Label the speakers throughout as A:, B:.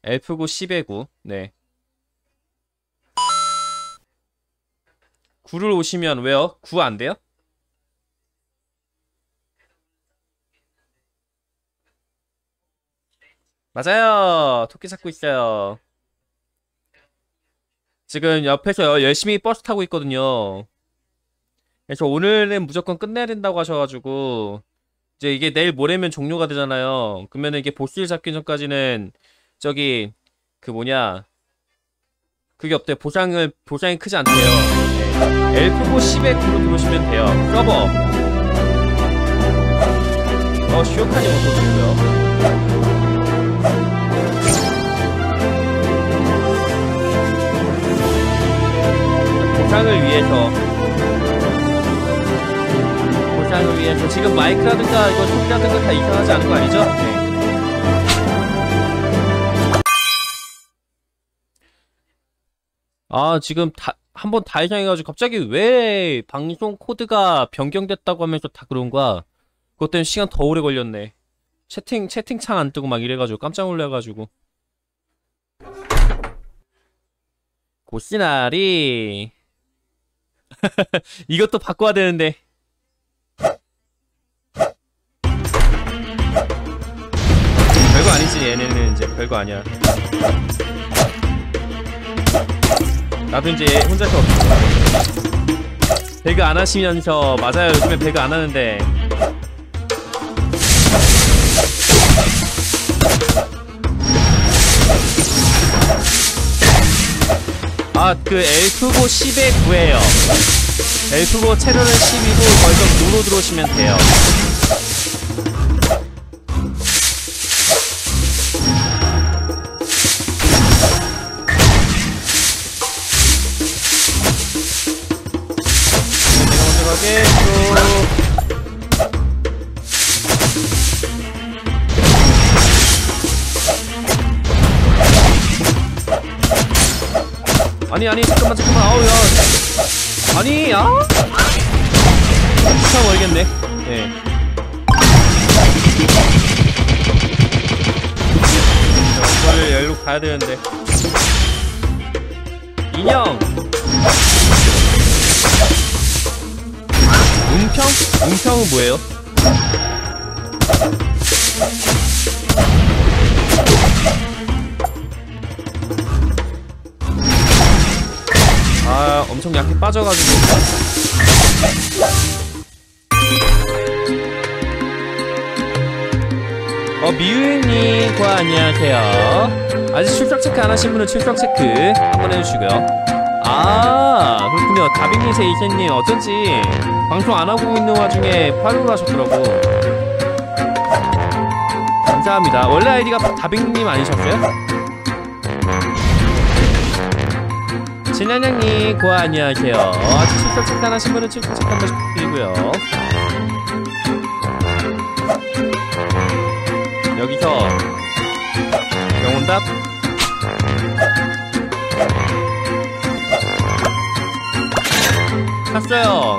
A: 엘프고 10에 9. 네. 9를 오시면 왜요? 9 안 돼요? 맞아요. 토끼 잡고 있어요. 지금 옆에서 열심히 버스 타고 있거든요. 그래서 오늘은 무조건 끝내야 된다고 하셔가지고 이제 이게 내일 모레면 종료가 되잖아요. 그러면은 이게 보스를 잡기 전까지는 저기 그 뭐냐 그게 없대요. 보상이 크지 않대요. 네. 엘프고 10에 9로 들어오시면 돼요. 서버 시오카님 어서오시고요. 보상을 위해서 지금 마이크라든가 이거 소리라든가 다 이상하지 않은 거 아니죠? 네. 지금 한번 다 이상해가지고 갑자기 왜 방송 코드가 변경됐다고 하면서 다 그런 거야? 그것 때문에 시간 더 오래 걸렸네. 채팅창 안 뜨고 막 이래가지고 깜짝 놀라가지고. 고시나리 이것도 바꿔야 되는데. 별거 아니지. 얘네는 이제 별거 아니야. 나도 이제 혼자서 배그 안 하시면서. 맞아요, 요즘에 배그 안 하는데. 그 엘프고 10에 9에요. 엘프고 체력은 10이고 거기서 노로 들어오시면 돼요. 아니 잠깐만 아우 야 아니 참 모르겠네. 네. 이거를 열로 가야 되는데. 인형 음평은 뭐예요? 엄청 약해 빠져가지고. 미은님 고아 안녕하세요. 아직 출석 체크 안 하신 분은 출석 체크 한번 해주시고요. 그렇군요. 다빙님세 이세님 어쩐지 방송 안 하고 있는 와중에 팔로우를 하셨더라고. 감사합니다. 원래 아이디가 다빙님 아니셨어요? 진한양님 고아 안녕하세요. 아직 출석 체크 안 하신 분은 출석 체크 한 번씩 부탁드리고요. 여기서 영혼답 탔어요.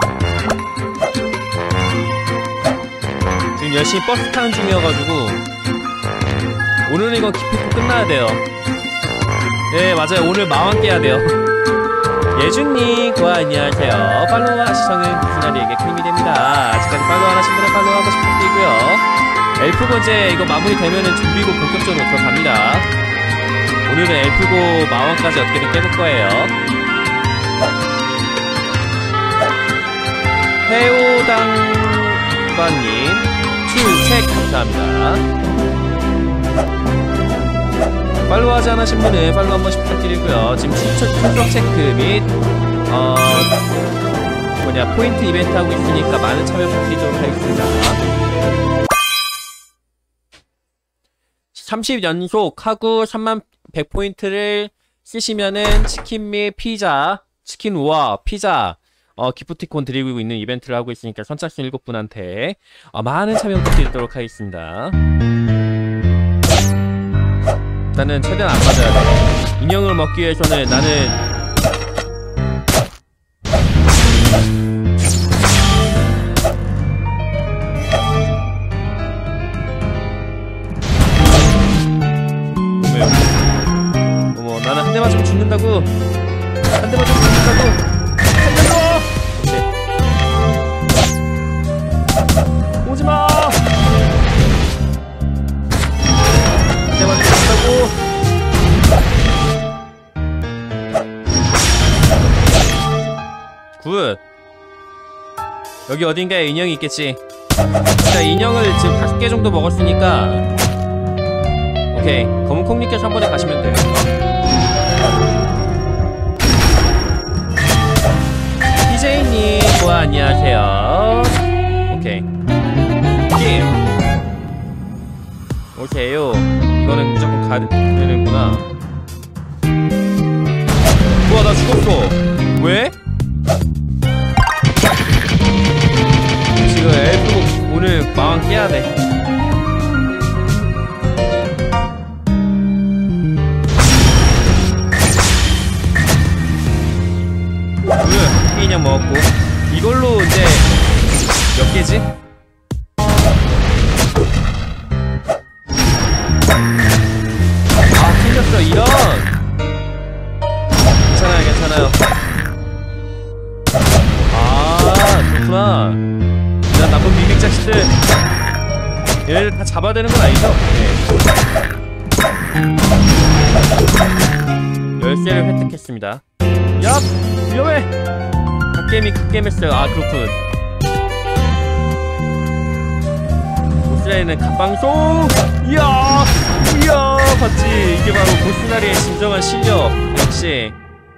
A: 지금 열심히 버스 타는 중이어가지고 오늘은 이거 기필코 끝나야 돼요. 네 맞아요. 오늘 마왕 깨야 돼요. 예준님 고아 안녕하세요. 팔로우와 시청은 구순아리에게 큰 힘이 됩니다. 아직까지 팔로우 안 하신 분은 팔로우 한 번씩 부탁드리고요. 엘프고 이제 이거 마무리되면은 준비고 본격적으로 들어갑니다. 오늘은 엘프고 마왕까지 어떻게든 깨볼 거예요. 해오당관님 출첵 감사합니다. 팔로우하지 않으신 분은 팔로우 한 번씩 부탁드리고요. 지금 출석 체크 및 포인트 이벤트 하고 있으니까 많은 참여 부탁드리도록 하겠습니다. 30연속 하고 3100포인트를 쓰시면은 치킨 및 피자, 치킨 우와 피자 기프티콘 드리고 있는 이벤트를 하고 있으니까 선착순 7분한테 많은 참여 부탁드리도록 하겠습니다. 나는 최대한 안 맞아야 돼. 인형을 먹기 위해서는 나는 왜요? 죽는다고. 한 대 맞으면 죽는다고. 살려줘. 오케이. 오지마. 한 대 맞으면 죽는다고. 굿. 여기 어딘가에 인형이 있겠지. 자, 인형을 지금 5개 정도 먹었으니까. 오케이. 검은 콩님께서 한 번에 가시면 돼요. PJ님, 안녕하세요. 오케이. 게임. 오케이요. 이거는 무조건 가야 되는구나. 우와, 나 죽었어. 왜? 지금 엘프고 오늘 마왕 깨야돼. 인형 먹었고, 이걸로 이제 몇 개지? 아, 틀렸어. 이런. 괜찮아요, 괜찮아요. 아, 그렇구나. 난 나쁜 미믹 자식들. 얘네들 다 잡아야 되는 건 아니죠? 네. 열쇠를 획득했습니다. 얍! 위험해! 갓게임이 했어요. 아, 그렇군. 보스라인은 갓방송! 이야! 이야! 봤지? 이게 바로 보스나리의 진정한 실력. 역시.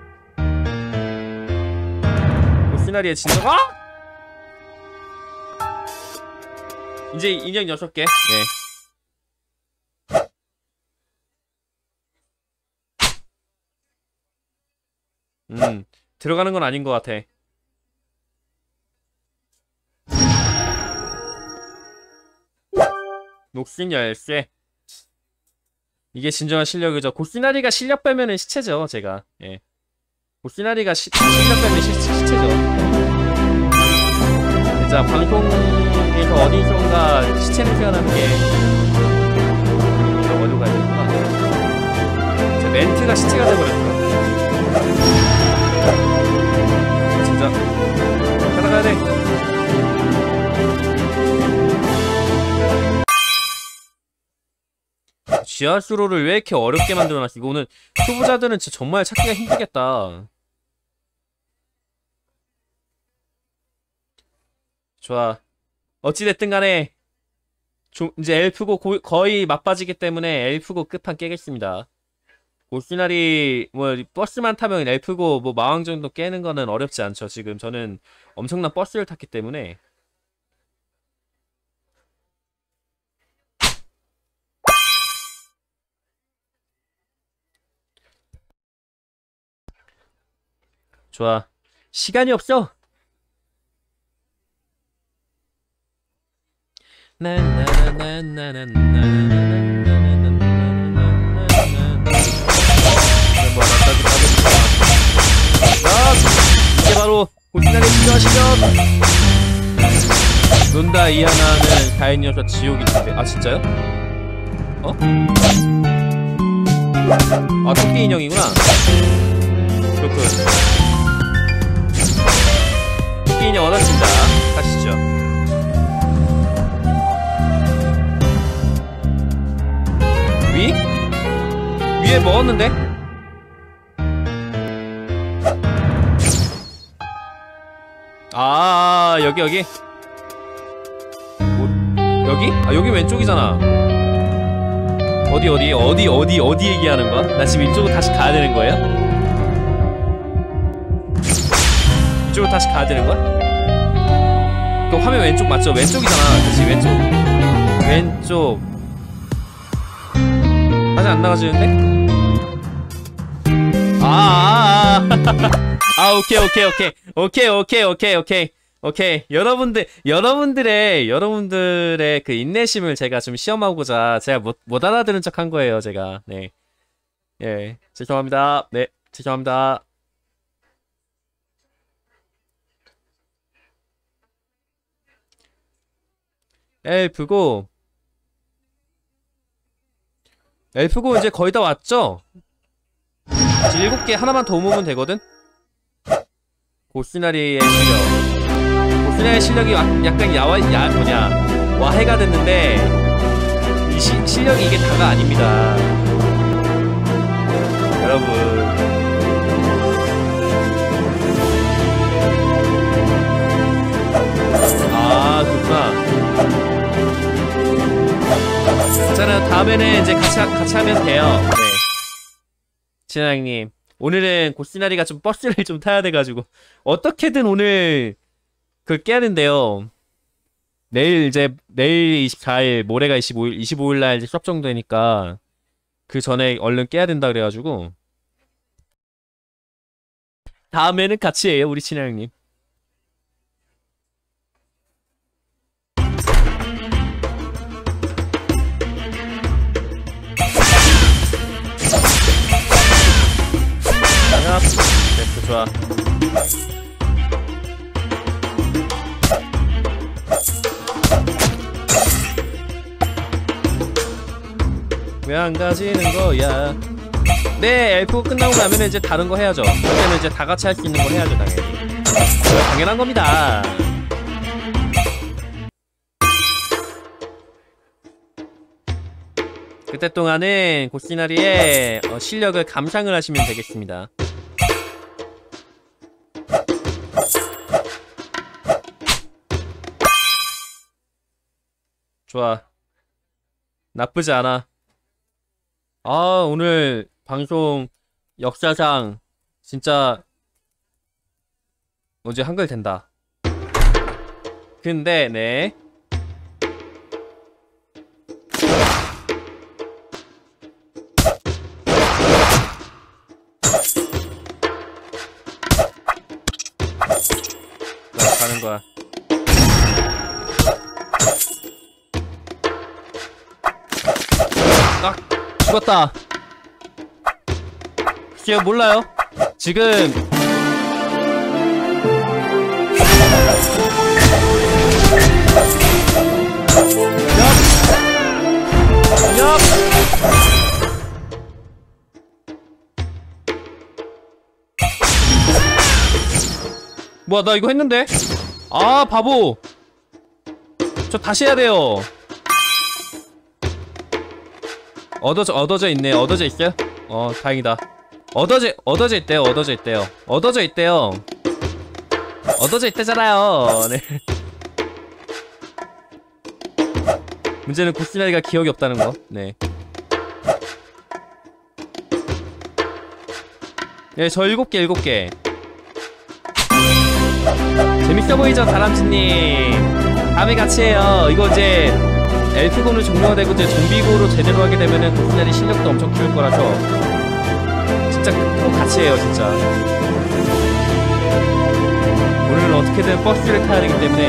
A: 보스나리의 진정, 아! 이제 인형 6개. 네. 들어가는 건 아닌 것 같아. 녹슨 열쇠. 이게 진정한 실력이죠. 고시나리가 실력 빼면은 시체죠, 제가. 예. 고시나리가 실력 빼면 시체죠. 자, 방송에서 어디선가 시체 냄새가 나는 게 어디로 가야 되구나. 자, 멘트가 시체가 돼버렸어. 진짜 따라가야 돼. 지하수로를 왜 이렇게 어렵게 만들어놨어? 이거는 초보자들은 진짜 정말 찾기가 힘들겠다. 좋아. 어찌됐든 간에 이제 엘프고 거의 맞빠지기 때문에 엘프고 끝판 깨겠습니다. 보스나리 뭐 버스만 타면 엘프고 뭐 마왕 정도 깨는 거는 어렵지 않죠. 지금 저는 엄청난 버스를 탔기 때문에. 좋아. 시간이 없어. 이게 바로 보스나리 진정한 실력. 논다 이하나는 다행이어서 지옥이 있는데. 아, 진짜요? 어? 아, 토끼 인형이구나. 그렇군. 토끼 인형 얻었습니다. 가시죠. 위에 먹었는데? 아, 여기 뭐, 여기? 아, 여기 왼쪽이잖아. 어디 얘기하는 거야? 나 지금 이쪽으로 다시 가야 되는 거예요? 이쪽으로 다시 가야 되는 거야? 그 화면 왼쪽 맞죠? 왼쪽이잖아. 그치, 왼쪽. 다시 안 나가지는데? 아, 오케이. 여러분들의 그 인내심을 제가 좀 시험하고자 제가 못 알아들은 척 한 거예요, 제가. 네. 예, 죄송합니다. 네, 죄송합니다. 엘프고 이제 거의 다 왔죠? 이제 7개 하나만 더 모으면 되거든? 고스나리의 실력. 고스나리의 실력이 약간 와해가 됐는데, 이 실력이 이게 다가 아닙니다. 여러분. 아, 그렇구나. 괜찮아요. 다음에는 이제 같이 하면 돼요. 네. 진아님, 오늘은 고시나리가 좀 버스를 좀 타야 돼가지고 어떻게든 오늘 그걸 깨야 된대요. 내일 24일, 모레가 25일날 이제 수업 정도 되니까 그 전에 얼른 깨야 된다 그래가지고 다음에는 같이 해요, 우리 진아님. 됐어, 좋아. 왜 안 가지는 거야? 네, F 끝나고 나면 이제 다른 거 해야죠. 그때는 이제 다 같이 할 수 있는 거 해야죠, 당연히. 당연한 겁니다. 그때 동안은 고시나리의 실력을 감상을 하시면 되겠습니다. 좋아. 나쁘지 않아. 아, 오늘 방송 역사상 진짜 어제 한글 된다. 근데 네. 가는 거야. 아, 죽었다. 제가 몰라요. 지금 얍! 뭐야, 나 이거 했는데? 아, 바보. 저 다시 해야 돼요. 얻어져 있네. 얻어져 있어요? 다행이다. 얻어져 있대요. 얻어져 있대잖아요. 네. 문제는 고스나리가 기억이 없다는 거. 네. 네, 저 7개. 재밌어 보이죠, 다람쥐님? 다음에 같이 해요. 이거 이제 엘프고는 종료가 되고 이제 좀비고로 제대로 하게 되면은 고스나리 실력도 엄청 키울 거라서 진짜 꼭 같이 해요, 진짜. 오늘은 어떻게든 버스를 타야 되기 때문에.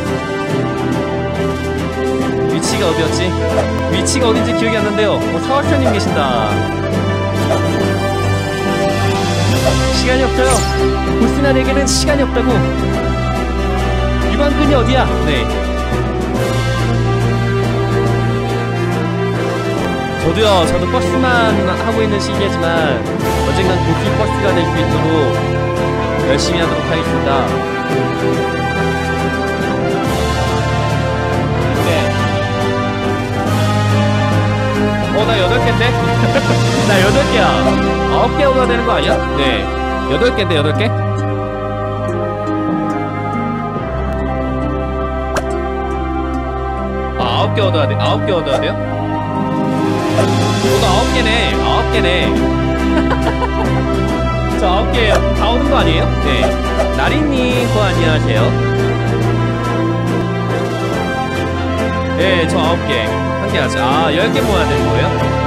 A: 위치가 어디였지? 위치가 어딘지 기억이 안 나는데요. 서울편님 계신다. 시간이 없어요. 고스나리에게는 시간이 없다고. 유방근이 어디야? 네. 저도 버스만 하고 있는 시기지만 언젠간 고수 버스가 될 수 있도록 열심히 하도록 하겠습니다. 네. 나 8개인데? 나 8개야. 9개 얻어야 되는 거 아니야? 네. 8개인데, 8개? 아, 9개 얻어야 돼. 9개 얻어야 돼요? 나 9개네. 저 9개 다 얻은 거 아니에요? 네. 나리님, 안녕하세요. 네, 저 9개. 한 개 하자. 아, 10개 모아야 되는 거예요?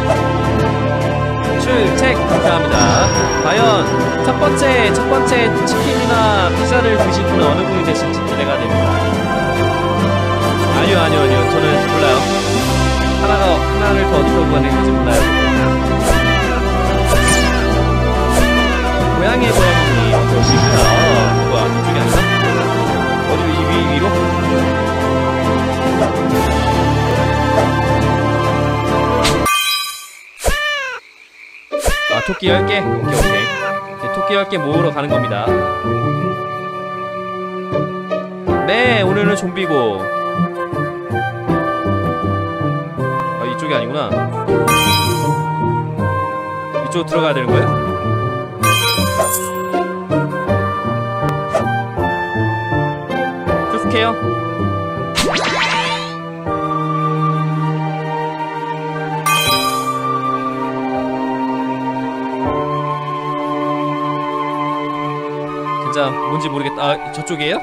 A: 출첵 감사합니다. 과연 첫 번째 치킨이나 피자를 드실 분은 어느 분이 되실지 기대가 됩니다. 아니요. 저는 몰라요. 하나를 더 어디서 구하는지 몰라요. 고양이의 고양이 어디있다. 뭐야, 이쪽이 아니라? 어디 위로? 토끼 10개? 오케이. 이제 토끼 10개 모으러 가는 겁니다. 네, 오늘은 좀비고. 이쪽이 아니구나. 이쪽으로 들어가야 되는 거예요? 투숙해요. 진짜 뭔지 모르겠다. 아, 저쪽이에요?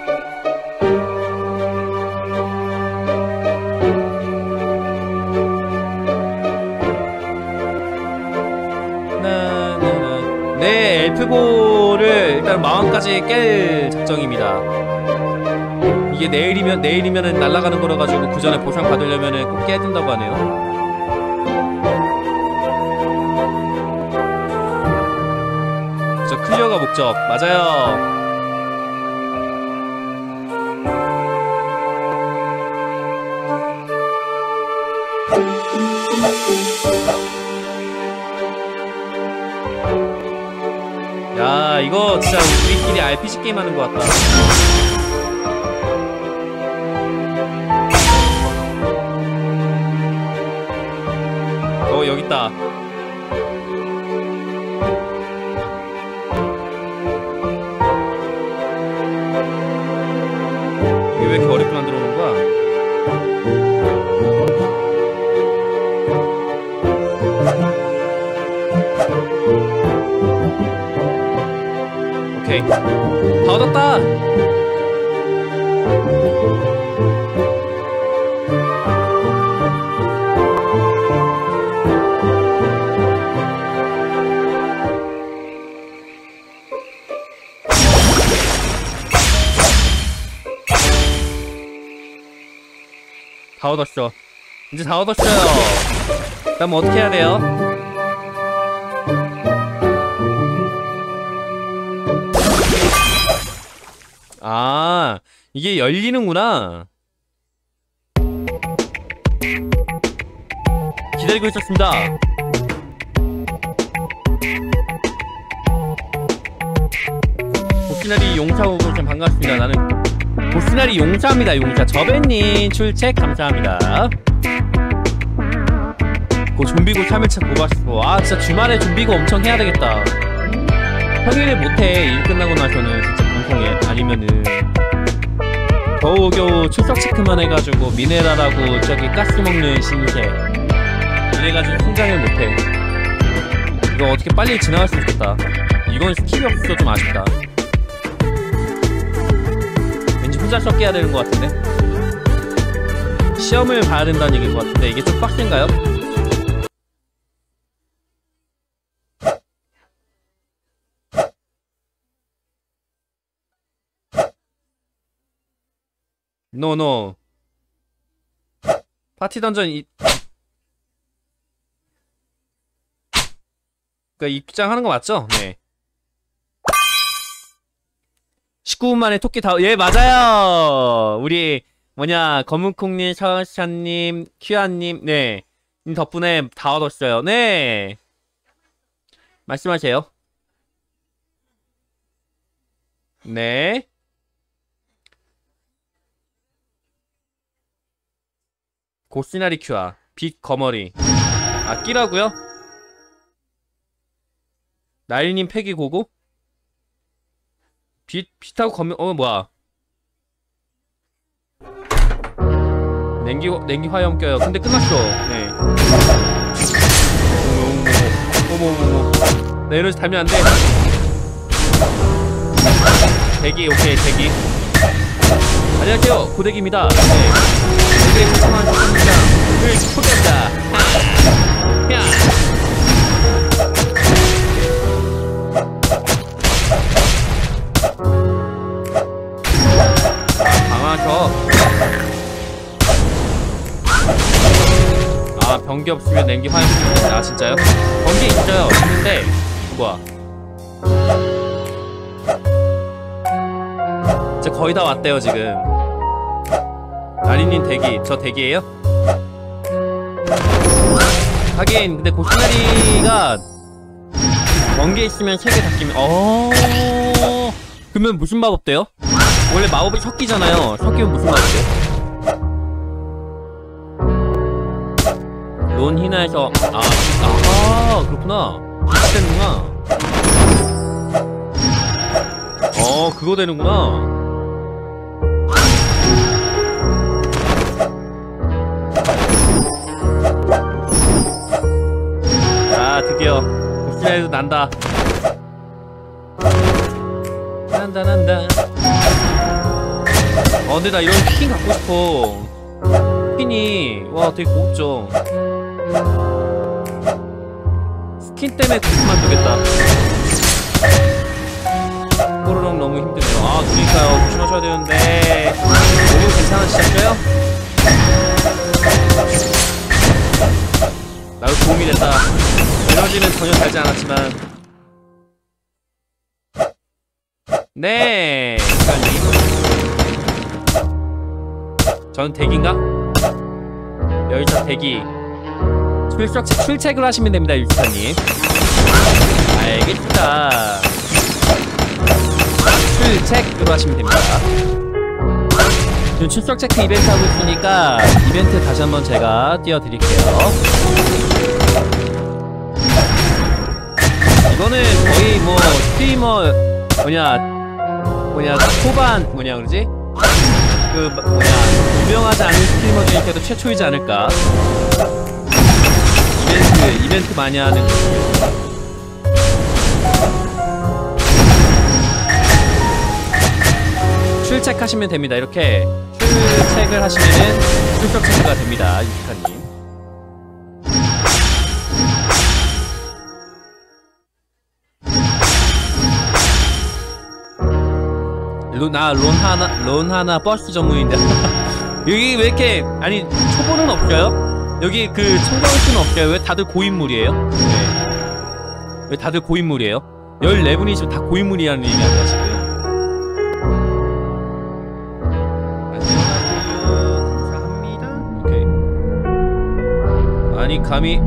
A: 네, 엘프고를 일단 마왕까지 깰 작정입니다. 이게 내일이면은 날아가는 거라 가지고 그 전에 보상 받으려면은 꼭 깨야 된다고 하네요. 저 클리어가 목적 맞아요. 야, 이거 진짜 우리끼리 RPG 게임 하는 것 같다. 여기 있다. 이게 왜 이렇게 어렵게 만들어 놓은 거야? 오케이. 다 얻었다! 다 얻었어. 이제 다 얻었어요. 그럼 어떻게 해야 돼요? 아, 이게 열리는구나. 기다리고 있었습니다. 보시나리 용사오고 참 반갑습니다. 나는 보시나리 용사입니다. 용사. 저배님 출첵 감사합니다. 그 좀비고 3일차 고바시고. 아, 진짜 주말에 좀비고 엄청 해야 되겠다. 평일에 못해. 일 끝나고 나서는 진짜 방송에. 아니면은 겨우겨우 출석 체크만 해가지고 미네랄하고 저기 가스 먹는 신세 이래가지고 성장을 못해. 이거 어떻게 빨리 지나갔으면 좋겠다. 이건 스킬이 없어서 좀 아쉽다. 왠지 혼자 썩게 해야 되는 것 같은데. 시험을 봐야 된다는 얘기인 것 같은데 이게 좀 빡센가요? 노노. 파티 던전 그니까 입장하는 거 맞죠? 네. 19분 만에 토끼 다, 예, 맞아요! 우리, 뭐냐, 검은콩님, 샤샤님, 큐아님, 네. 님 덕분에 다 얻었어요. 네. 말씀하세요. 네. 고시나리 큐아. 빛 거머리. 아, 끼라고요? 나일님 패기 고고? 빛하고 거미, 뭐야. 냉기 화염 껴요. 근데 끝났어. 네. 어머. 나 이러지 달면 안 돼. 대기, 오케이, 대기. 안녕하세요. 고데기입니다. 네. 고데기 구성한 시청자를 초대한다. 야! 강화서. 아, 변기 없으면 냉기 화염 쓰면 아, 진짜요? 변기 있어요. 있는데, 뭐야. 이제 거의 다 왔대요, 지금. 나리님 대기. 저 대기예요? 하긴, 근데 고시나리가 번개 있으면 3개 다 끼면 그러면 무슨 마법 돼요? 원래 마법이 섞이잖아요. 섞이면 무슨 마법 돼요? 론 히나에서 그렇구나. 비슷되는구나. 그거 되는구나. 자, 드디어 복수해도 난다. 난다. 근데 나 이런 스킨 갖고 싶어. 스킨이 와 되게 고급져. 스킨 때문에 그만 두겠다. 호로록 너무 힘드네요. 그러니까요. 조심하셔야 되는데 너무 괜찮으시죠? 나도 도움이 됐다. 에너지는 전혀 달지 않았지만. 네. 전 대기인가? 여기서 대기. 출첵을 하시면 됩니다, 유스타님. 알겠다. 출첵으로 하시면 됩니다. 지금 출석 체크 이벤트 하고 있으니까 이벤트 다시 한번 제가 띄워드릴게요. 이거는 거의 뭐 스트리머 초반 그러지? 유명하지 않은 스트리머 중에서도 최초이지 않을까. 이벤트 많이 하는 출첵하시면 됩니다. 이렇게 출첵을 하시면은 출석 체크가 됩니다. 유스카님. 론 하나 버스 전문인데 여기 왜 이렇게 초보는 없어요? 여기 청정수는 없어요? 왜 다들 고인물이에요? 네. 왜 다들 고인물이에요? 14분이 지금 다 고인물이라는 얘기 아니야 지금. 아니 감히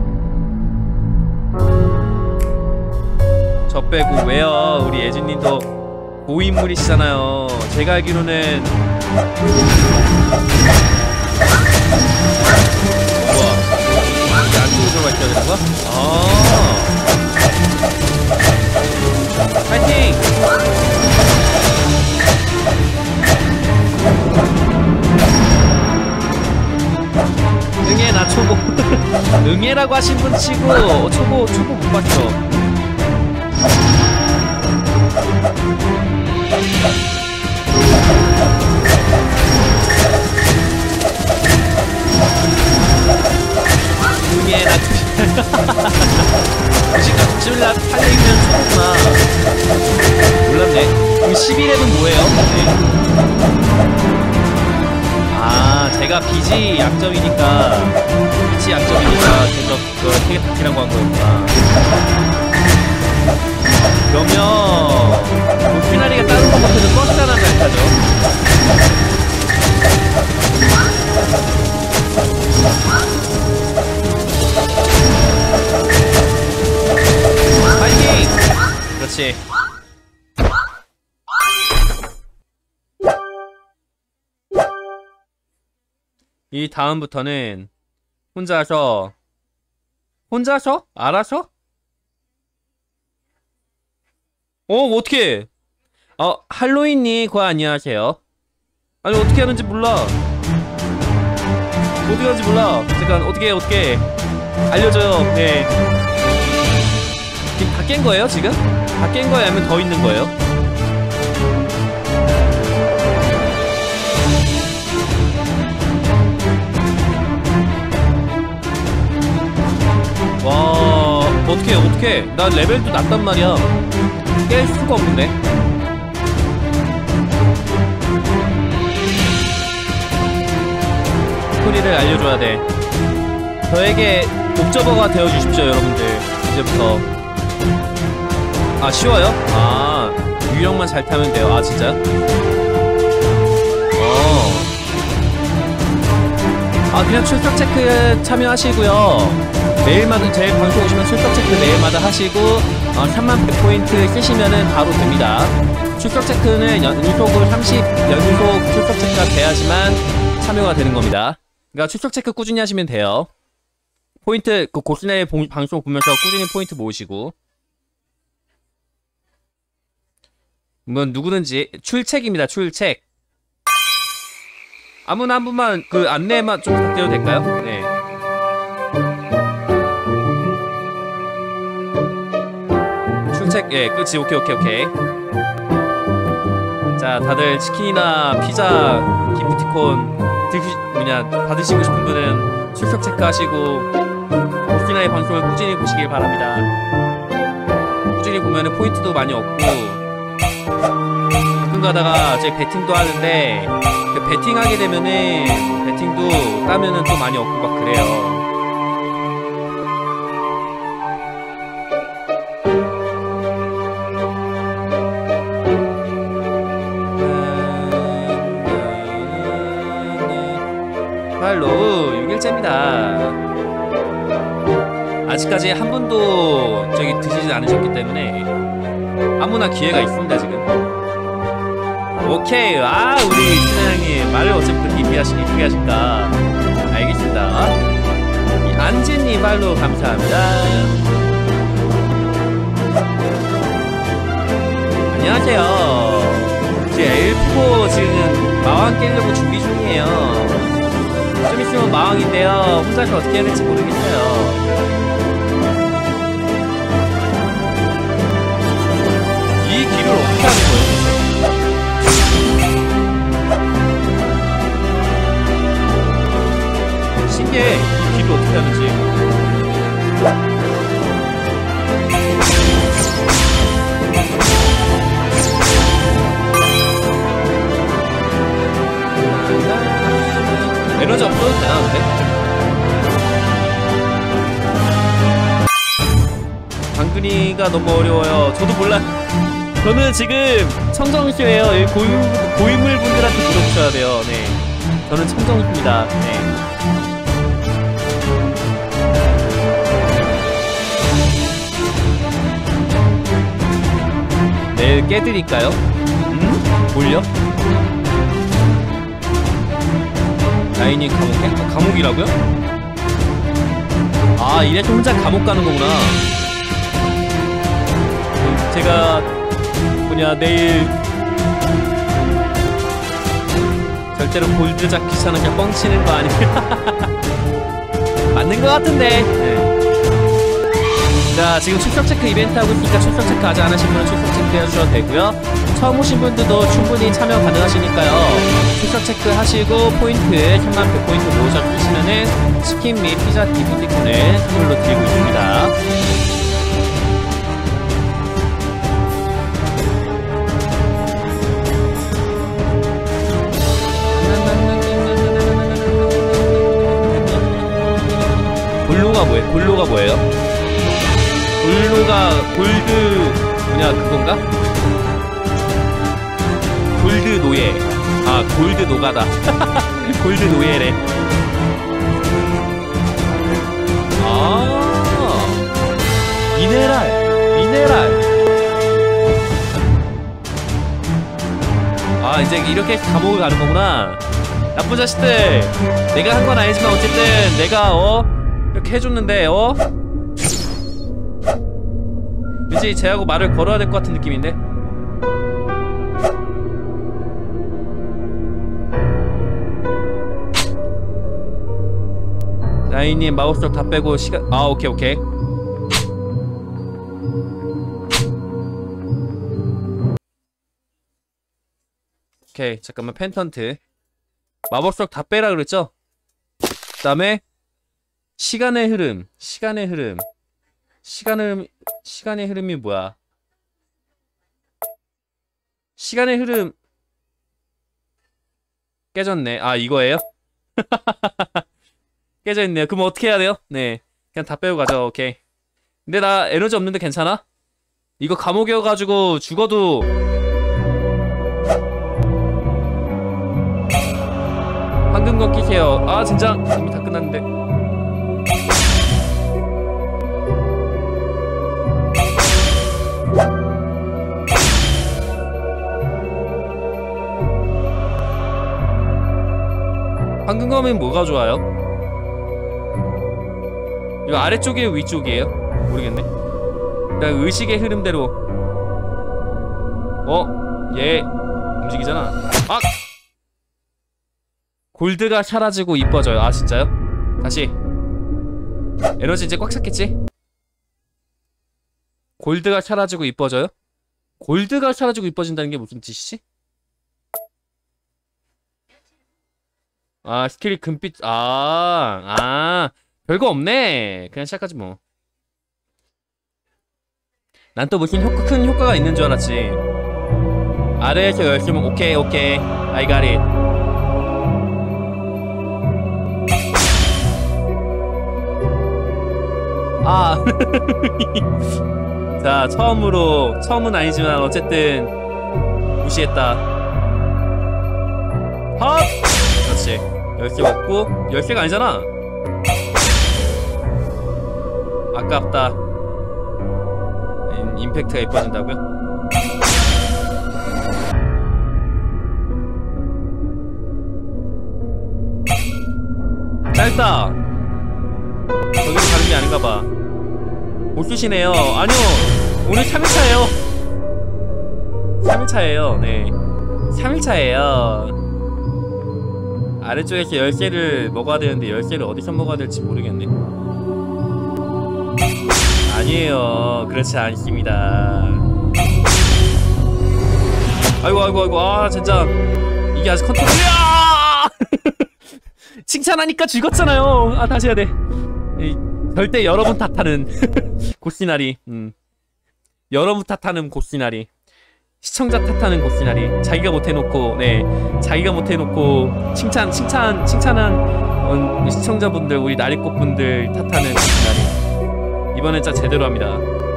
A: 저 빼고 왜요? 우리 예진님도 고인물이시잖아요. 제가 알기로는 우와 이게 안쪽으로 들어가 있어야 되는 거야? 파이팅! 응애 나 초보. 응애라고 하신 분 치고 초보 못 봤어. 응애 나 무식가 98레이면 초보구나. 몰랐네. 그럼 11렙은 뭐예요? 네. 제가 BG 약점이니까 그래서 그거 되게 닥치라고 한 거였구나. 그러면 피나리가 다른 것 같아도 버스 하나 갈 타죠. 파이팅! 그렇지. 이 다음부터는 혼자서? 알아서? 어떻게? 할로윈님 과 안녕하세요. 아니 어떻게 하는지 몰라. 잠깐 어떻게 알려줘요. 네. 지금 다 깬 거예요 지금? 다 깬 거예요 아니면 더 있는 거예요? 와 어떡해 나 레벨도 낮단 말이야. 깰 수가 없는데. 스토리를 알려줘야 돼. 저에게 옵저버가 되어주십시오 여러분들. 이제부터. 쉬워요? 유령만 잘 타면 돼요. 진짜요? 그냥 출석 체크 참여하시고요. 매일마다 제 방송 오시면 출석 체크 매일마다 하시고 3100포인트 쓰시면은 바로 됩니다. 출석 체크는 연속을 30연속 출석 체크가 돼야지만 참여가 되는 겁니다. 그러니까 출석 체크 꾸준히 하시면 돼요. 포인트 그 고스네 방송 보면서 꾸준히 포인트 모으시고. 뭐 누구든지 출첵입니다. 출첵. 아무나 한 분만 그 안내만 좀 부탁드려도 될까요? 네. 출첵 예, 그렇지. 오케이. 자, 다들 치킨이나 피자, 기프티콘 받으시고 싶은 분은 출석 체크하시고 고스나의 방송을 꾸준히 보시길 바랍니다. 꾸준히 보면은 포인트도 많이 얻고 가끔 가다가 저희 배팅도 하는데 그 배팅하게 되면은 배팅도 따면은 또 많이 얻고 막 그래요. 팔로우 6일째입니다. 아직까지 한 분도 저기 드시지 않으셨기 때문에 아무나 기회가 있습니다. 지금. 오케이. 아, 우리 신사장님 말을 어쩜 그렇게 이쁘게 하실까. 알겠습니다. 안지님 팔로우 감사합니다. 안녕하세요. 지금 엘프고 지금 마왕 깨려고 준비 중이에요. 좀 있으면 마왕인데요. 혼자서 어떻게 해야 될지 모르겠어요. 이 길을 어떻게 하는 거예요? 신기해. 이 길을 어떻게 하는지. 에너지 없어도 되나 근데? 당근이가 너무 어려워요. 저도 몰라. 저는 지금 청정수예요. 고인물 분들한테 물어보셔야 돼요. 네, 저는 청정수입니다. 네. 내일 깨드릴까요? 뭘요? 라인이 감옥이라고요? 아, 이래서 혼자 감옥 가는 거구나. 제가 내일 절대로 골드 잡기 귀찮은 그냥 뻥치는 거 아니에요? 맞는 거 같은데. 네. 자, 지금 출석 체크 이벤트 하고 있으니까 출석 체크 아직 안 하신 분은 출석 체크 해주셔도 되고요. 처음 오신 분들도 충분히 참여 가능하시니까요. 출석 체크 하시고 포인트 3100포인트 모으셔서 쓰시면은 치킨 및 피자 기프티콘을 선물로 드리고 있습니다. 골로가 뭐예요? 골로가 골드 그건가? 골드 노예. 아, 골드 노가다. 골드 노예래. 아, 미네랄. 아, 이제 이렇게 감옥을 가는 거구나. 나쁜 자식들. 내가 한 건 아니지만 어쨌든 내가 이렇게 해줬는데 왠지 쟤하고 말을 걸어야 될 것 같은 느낌인데. 라인님 마우스로 다 빼고 시간. 아, 오케이. 오케이, 잠깐만. 펜턴트 마법석 다 빼라 그랬죠? 그 다음에 시간의 흐름이 뭐야? 시간의 흐름 깨졌네. 아, 이거예요? 깨져있네요. 그럼 어떻게 해야 돼요? 네, 그냥 다 빼고 가자. 오케이. 근데 나 에너지 없는데 괜찮아? 이거 감옥이어가지고 죽어도 황금건 끼세요. 아, 진짜 이미 다 끝났는데. 황금검은 뭐가 좋아요? 이거 아래쪽이에요? 위쪽이에요? 모르겠네. 일단 의식의 흐름대로. 얘 움직이잖아. 아! 골드가 사라지고 이뻐져요. 아 진짜요? 다시. 에너지 이제 꽉 찼겠지? 골드가 사라지고 이뻐져요? 골드가 사라지고 이뻐진다는 게 무슨 뜻이지? 아 스킬이 금빛. 별거 없네. 그냥 시작하지 뭐. 난 또 무슨 큰 효과가 있는 줄 알았지. 아래에서 열심히. 오케이 I got it. 자, 처음은 아니지만 어쨌든 무시했다. 헛! 그렇지. 10개 먹고 10개가 아니잖아. 아깝다. 임팩트가 이뻐진다고요? 짧다. 저기로 가는 게 아닌가봐. 못 쓰시네요. 아니요, 오늘 3일차예요 3일차예요 네, 3일차예요 아래쪽에서 10개를 먹어야 되는데 10개를 어디서 먹어야 될지 모르겠네. 아니에요, 그렇지 않습니다. 아이고 아 진짜 이게 아직 컨트롤이야. 칭찬하니까 죽었잖아요. 아 다시 해야 돼. 절대 여러분 탓하는 고시나리. 여러분 탓하는 고시나리. 시청자 탓하는 고시나리. 자기가 못해놓고, 네, 자기가 못해놓고 칭찬한 시청자분들, 우리 나리꽃분들 탓하는 고시나리. 이번엔 진짜 제대로 합니다.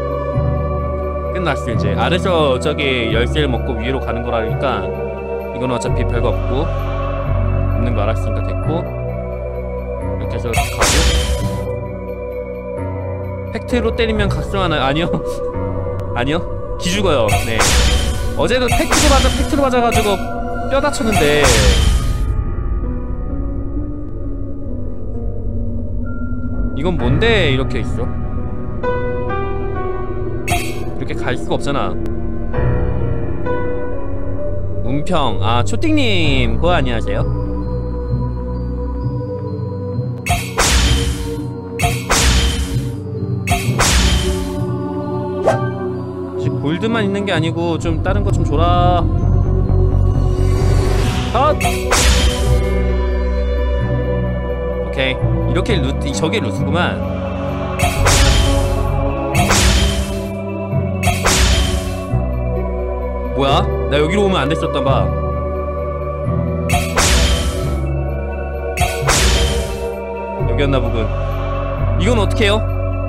A: 끝났어 이제. 아래서 저기 10개를 먹고 위로 가는 거라니까 이거는 어차피 별거 없고, 없는 거 알았으니까 됐고, 이렇게 해서 가고. 팩트로 때리면 각성하나요? 아니요. 아니요. 기죽어요. 네. 어제도 팩트로 맞아가지고 뼈 다쳤는데. 이건 뭔데 이렇게 있어? 이렇게 갈 수가 없잖아. 운평. 아, 초띵님. 그거 안녕하세요? 골드만 있는 게 아니고 좀 다른 거 좀 줘라. 헛! 오케이. 이렇게 저게 루트구만. 뭐야? 나 여기로 오면 안 됐었단 봐. 여기였나 보군. 이건 어떻게 해요?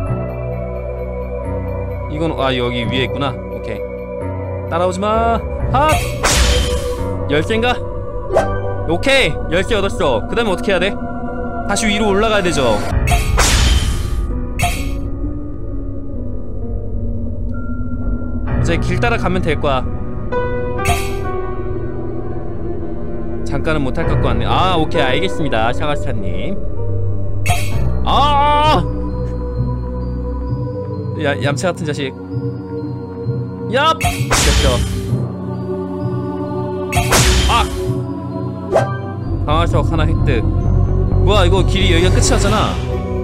A: 이건 여기 위에 있구나. 오케이. 따라오지마. 핫! 10개인가? 오케이. 10개 얻었어. 그 다음에 어떻게 해야 돼? 다시 위로 올라가야 되죠. 이제 길 따라 가면 될 거야. 잠깐은 못할 것 같네. 아 오케이 알겠습니다 샤가샤님. 얌체 같은 자식. 얍! 됐죠. 강화석 하나 획득. 뭐야 이거 길이 여기가 끝이었잖아.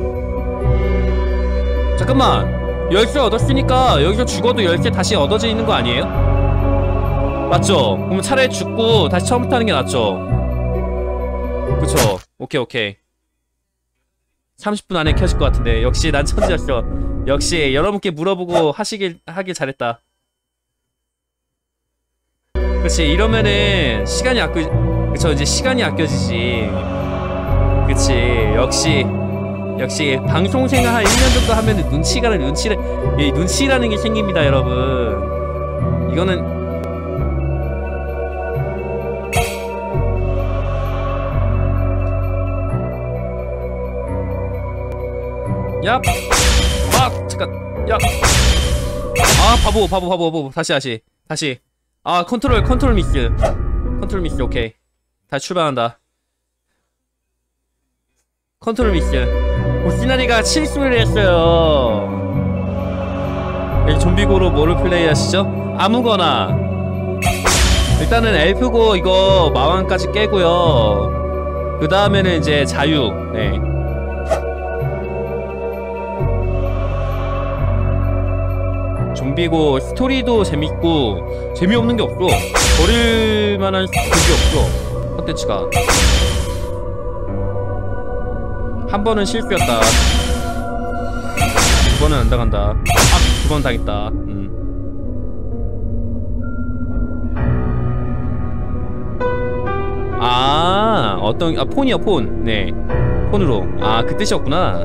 A: 잠깐만. 10개 얻었으니까 여기서 죽어도 10개 다시 얻어져 있는 거 아니에요? 맞죠? 그럼 차라리 죽고 다시 처음부터 하는 게 낫죠? 그쵸? 오케이 30분 안에 켜질 것 같은데. 역시 난 천재였어. 역시 여러분께 물어보고 하길 잘했다. 그치, 이러면은 시간이 그쵸, 이제 시간이 아껴지지. 그치, 역시 방송생활 한 1년 정도 하면은 눈치라는 게 생깁니다 여러분. 이거는 야! 잠깐. 야! 바보. 다시. 컨트롤 미스. 오케이. 다시 출발한다. 컨트롤 미스. 고시나리가 실수를 했어요. 좀비고로 뭐를 플레이하시죠? 아무거나. 일단은 엘프고 이거 마왕까지 깨고요. 그 다음에는 이제 자유. 네. 좀비고 스토리도 재밌고 재미없는 게 없어. 버릴만한 그게 없어. 컨텐츠가. 한 번은 실수였다. 두 번은 안 당한다. 아, 두 번 당했다. 아, 폰이요, 폰. 네. 폰으로. 아, 그 뜻이었구나.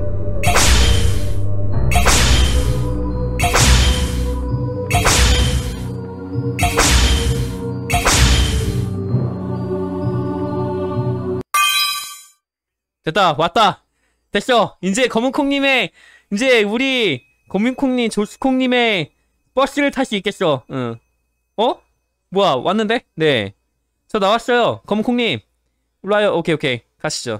A: 됐다, 왔다. 됐어. 이제 검은콩님의, 이제 우리 검은콩님, 조스콩님의 버스를 탈 수 있겠어. 응. 어? 뭐야, 왔는데? 네. 저 나왔어요. 검은콩님. 일로와요. 오케이, 오케이. 가시죠.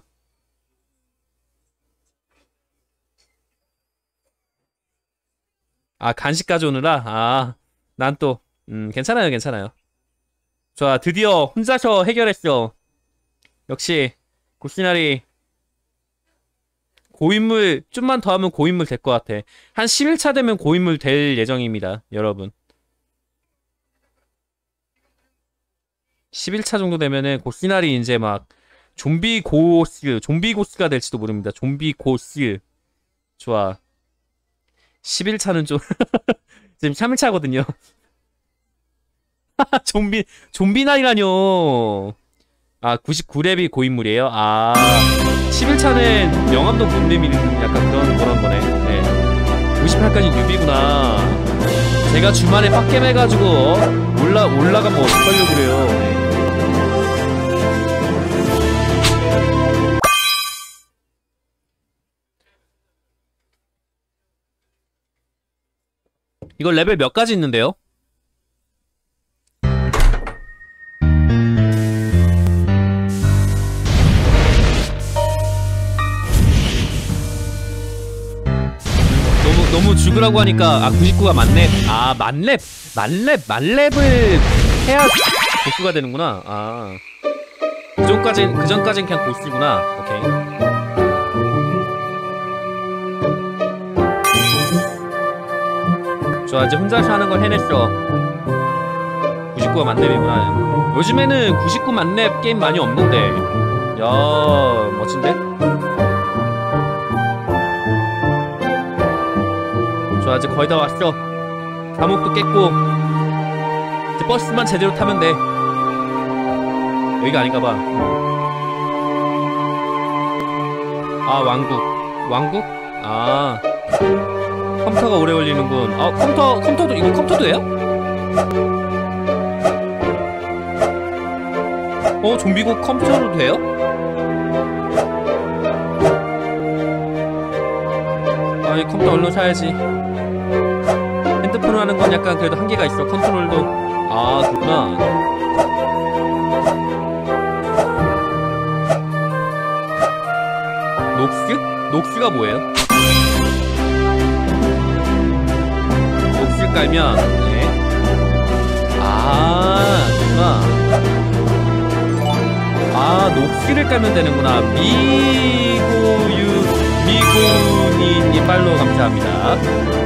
A: 아, 간식 가져오느라? 아, 난 또, 괜찮아요, 괜찮아요. 좋아, 드디어 혼자서 해결했어. 역시, 고시나리. 고인물, 좀만 더 하면 고인물 될 것 같아. 한 10일차 되면 고인물 될 예정입니다, 여러분. 11차 정도 되면은 고시나리 이제 막 좀비 고스가 될지도 모릅니다. 좀비 고스. 좋아. 11차는 좀 지금 3일차거든요. 좀비 날이라뇨. 아, 99렙이 고인물이에요? 아, 11차는 명함도 못 내미는 약간 그런 거네. 네. 58까지 뉴비구나. 제가 주말에 빡겜 해가지고 올라가면 어떡하려고 그래요. 네. 이거 레벨 몇 가지 있는데요? 너무 죽으라고 하니까. 아, 99가 만렙. 아, 만렙을 해야 보스가 되는구나. 아, 그전까진 그냥 보스구나. 오케이. 좋아, 이제 혼자서 하는 걸 해냈어. 99가 만렙이구나. 요즘에는 99 만렙 게임 많이 없는데. 야, 멋진데? 좋아, 이제 거의 다 왔어. 감옥도 깼고 이제 버스만 제대로 타면 돼. 여기가 아닌가봐. 아, 왕국? 아, 컴퓨터가 오래 걸리는군. 아, 컴퓨터도, 이거 컴퓨터도 돼요? 좀비국 컴퓨터로 돼요? 아, 이 컴퓨터 얼른 사야지. 핸드폰으로 하는 건 약간 그래도 한계가 있어. 컨트롤도. 아, 그렇구나. 녹스가 뭐예요? 녹스 깔면, 네. 아, 그렇구나. 아, 녹스를 깔면 되는구나. 미군이님 팔로우 감사합니다.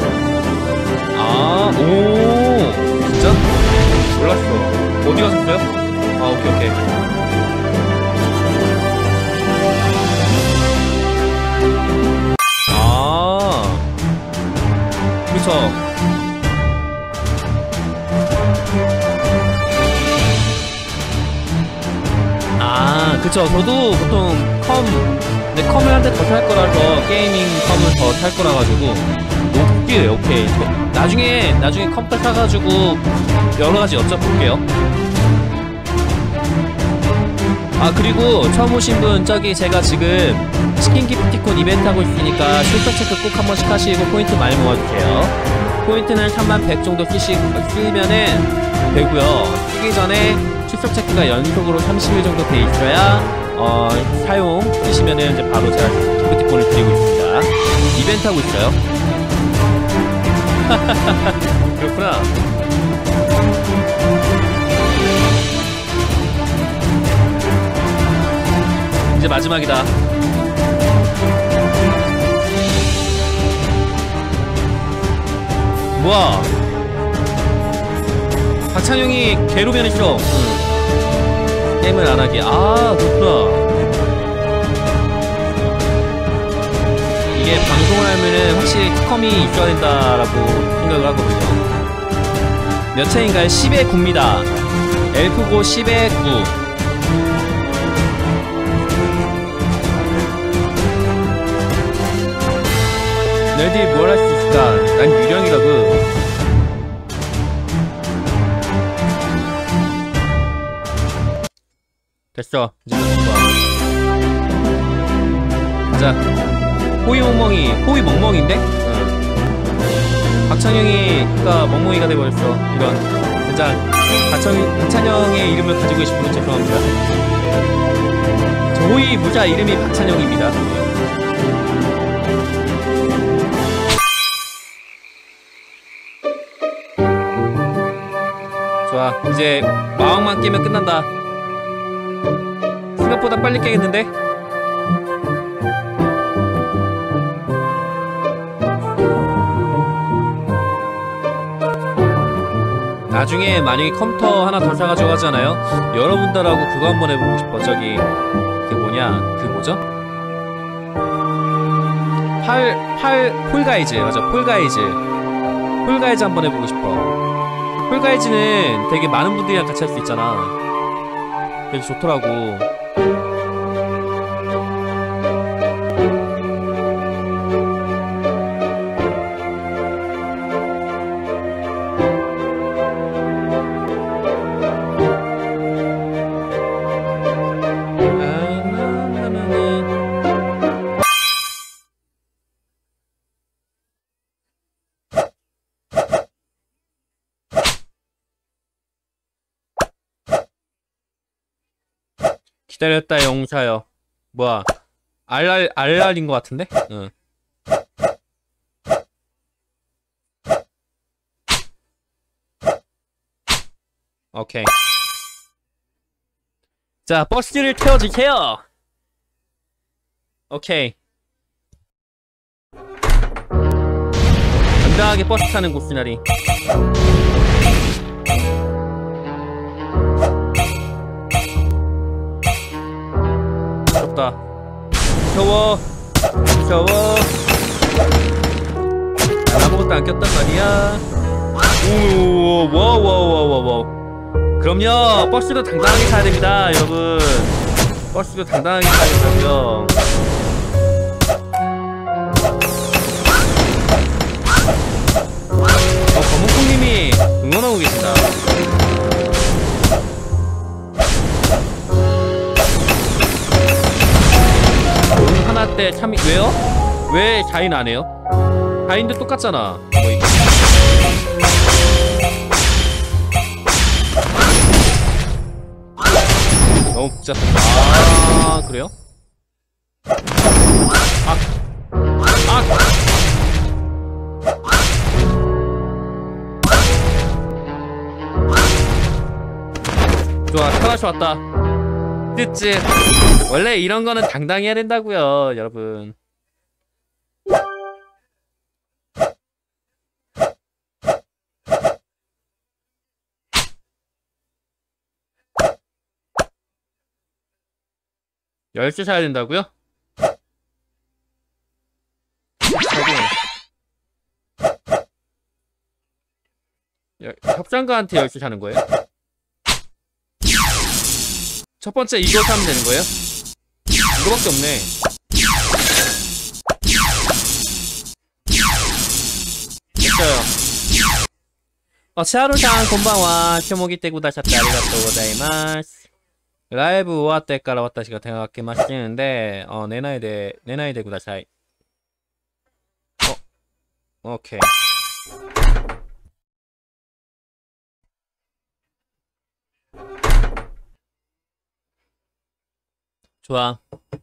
A: 아, 오, 진짜? 몰랐어. 어디 가셨어요? 아, 오케이. 아, 그쵸. 아, 그쵸. 저도 보통 컴을 한 대 더 살 거라서, 게이밍 컴을 더 살 거라 가지고 녹스. 오케이. 나중에 컴퓨터 사가지고 여러가지 여쭤볼게요. 아, 그리고 처음 오신 분, 저기 제가 지금 치킨 기프티콘 이벤트 하고 있으니까 실적 체크 꼭 한 번씩 하시고 포인트 많이 모아주세요. 포인트는 3100 정도 쓰면은 되고요. 쓰기 전에 출석 체크가 연속으로 30일 정도 돼 있어야 사용하시면은 이제 바로 제가 기프티콘을 드리고 있습니다. 이벤트 하고 있어요. 그렇구나. 이제 마지막이다. 뭐야? 박찬용이 개로 변했어. 게임을 안 하게. 아, 그렇구나. 이게 방송을 하면은 확실히 특컴이 있어야 된다라고 생각을 하거든요. 몇 차인가요? 10의 9입니다. 엘프고 10의 9. 너희들이 뭘 할 수 있을까? 난 유령이라고. 됐어. 이제 좋아. 자, 호위멍멍인데? 응. 박찬영이가 멍멍이가 돼버렸어. 이런. 진짜, 박찬영의 이름을 가지고 계신 분은 죄송합니다. 저 호위 무자 이름이 박찬영입니다. 좋아, 이제 마왕만 깨면 끝난다. 생각보다 빨리 깨겠는데? 나중에 만약에 컴퓨터 하나 더 사가지고 하잖아요? 여러분들하고 그거 한번 해보고 싶어. 저기 그 뭐냐, 그 뭐죠? 폴가이즈. 맞아, 폴가이즈 한번 해보고 싶어. 폴가이즈는 되게 많은 분들이랑 같이 할 수 있잖아. 되게 좋더라고. 기다렸다 용사여. 뭐야, 알랄인 것 같은데? 응. 오케이. 자, 버스를 태워주세요. 오케이. 당당하게 버스 타는 곳시나리. 무서워. 아무것도 안 꼈단 말이야. 오, 와와와와와. 그럼요, 버스도 당당하게 타야 됩니다, 여러분. 버스도 당당하게 타야 된다고요. 검은콩님이 응원하고 계신다. 하나 때 참. 왜요? 왜 자인 안 해요? 자인도 똑같잖아. 뭐 이거. 너무 복잡하다. 아, 그래요? 좋아, 타라시 왔다. 뜻지. 원래 이런 거는 당당히 해야 된다고요, 여러분. 열쇠 사야 된다고요? 협상가한테 열쇠 사는 거예요? 첫 번째 이거 사면 되는 거예요? 이거밖에 없네. 됐어요. 차루상 곤방와 켜모기 때 구다셨다. 아리가또 고자이마스. 라이브 終わってから私が手がけましてんで、寝ないでください。오케이. 좋아.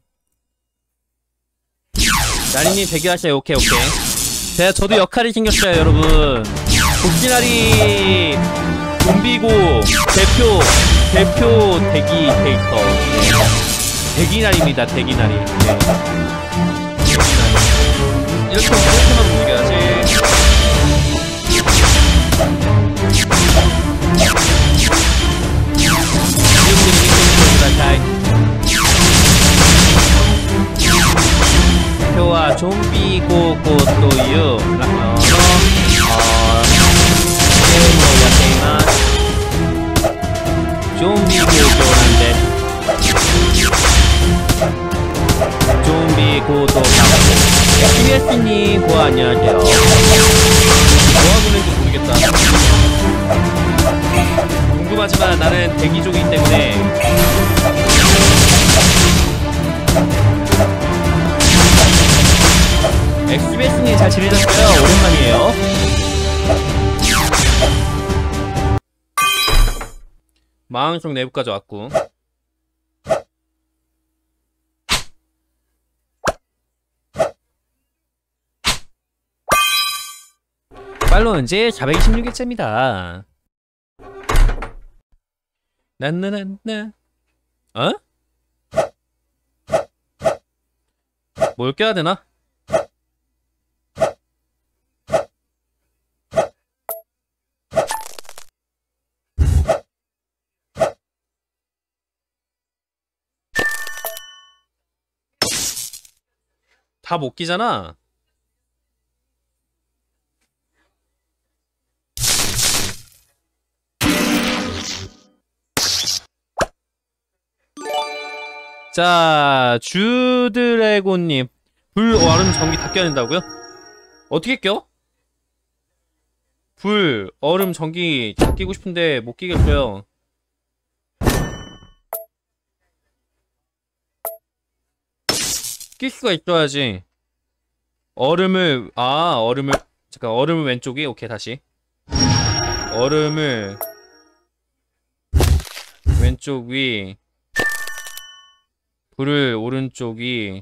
A: 나리님 대기하세요. 오케이. 저도 역할이 생겼어요, 여러분. 복진아리 좀비고 대표 대기 캐릭터. 네. 대기날입니다. 대기날이. 네. 이렇게만 움직여야지. 표와 좀비 고고또유 좀비 고고란데 좀비 고도 TBS님 고아 안녕하세요. 뭐하고 있는지 모르겠다. 궁금하지만 나는 대기족이기 때문에 엑스비에스님 잘 지내셨어요? 오랜만이에요. 마왕성 내부까지 왔고 팔로우 현재 426일째입니다. 난나난나 어? 뭘 껴야 되나? 다 못 끼잖아. 자, 주드래곤님 불, 얼음, 전기 다 껴야 된다고요? 어떻게 껴? 불, 얼음, 전기 다 끼고 싶은데 못 끼겠어요. 낄 수가 있어야지. 얼음을 잠깐, 얼음을 왼쪽이 오케이. 다시 얼음을 왼쪽 위, 불을 오른쪽 위.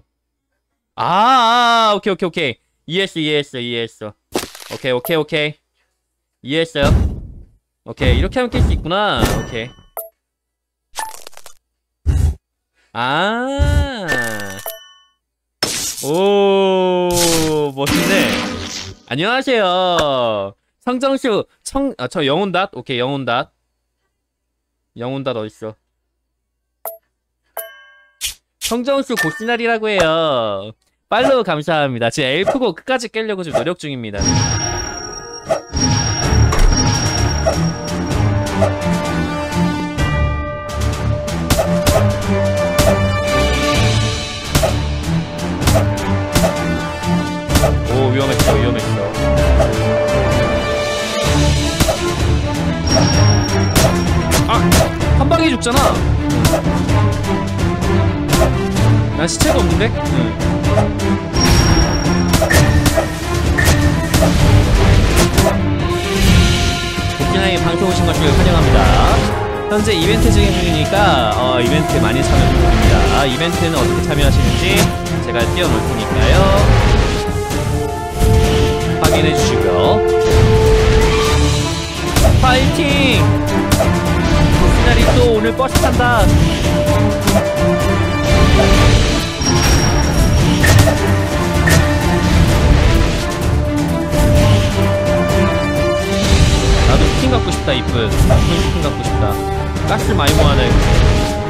A: 오케이. 이해했어. 오케이. 이해했어요. 오케이, 이렇게 하면 낄 수 있구나. 오케이. 오, 멋있네. 안녕하세요. 성정수, 저 영혼닷? 오케이, 영혼닷 어딨어? 성정수 고시날이라고 해요. 팔로우 감사합니다. 지금 엘프고 끝까지 깨려고 지금 노력 중입니다. 오, 위험했어. 한 방에 죽잖아. 난 시체가 없는데? 응. 복진아이 방송 오신 것을 환영합니다. 현재 이벤트 진행 중이니까 이벤트 많이 참여 중입니다. 이벤트는 어떻게 참여하시는지 제가 띄워놓을 테니까요. 확인해 주시고요. 파이팅! 복진아이 또 오늘 버스 탄다. 나도 스킨 갖고 싶다. 이쁜 스킨 갖고 싶다. 가스 많이 모아놔야겠어.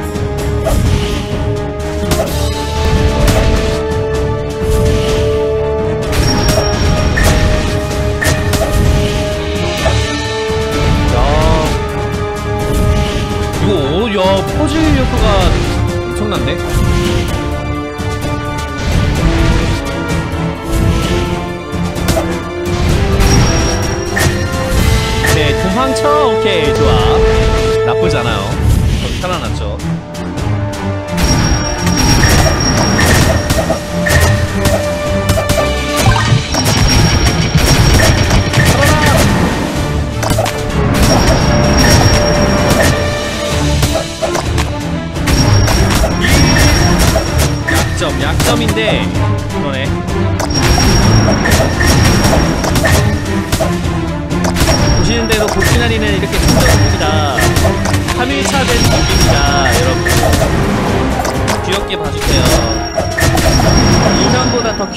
A: 이거 야, 포즈 효과가 엄청난데? 네, 도망쳐. 오케이, 좋아. 나쁘지 않아요. 편안하죠.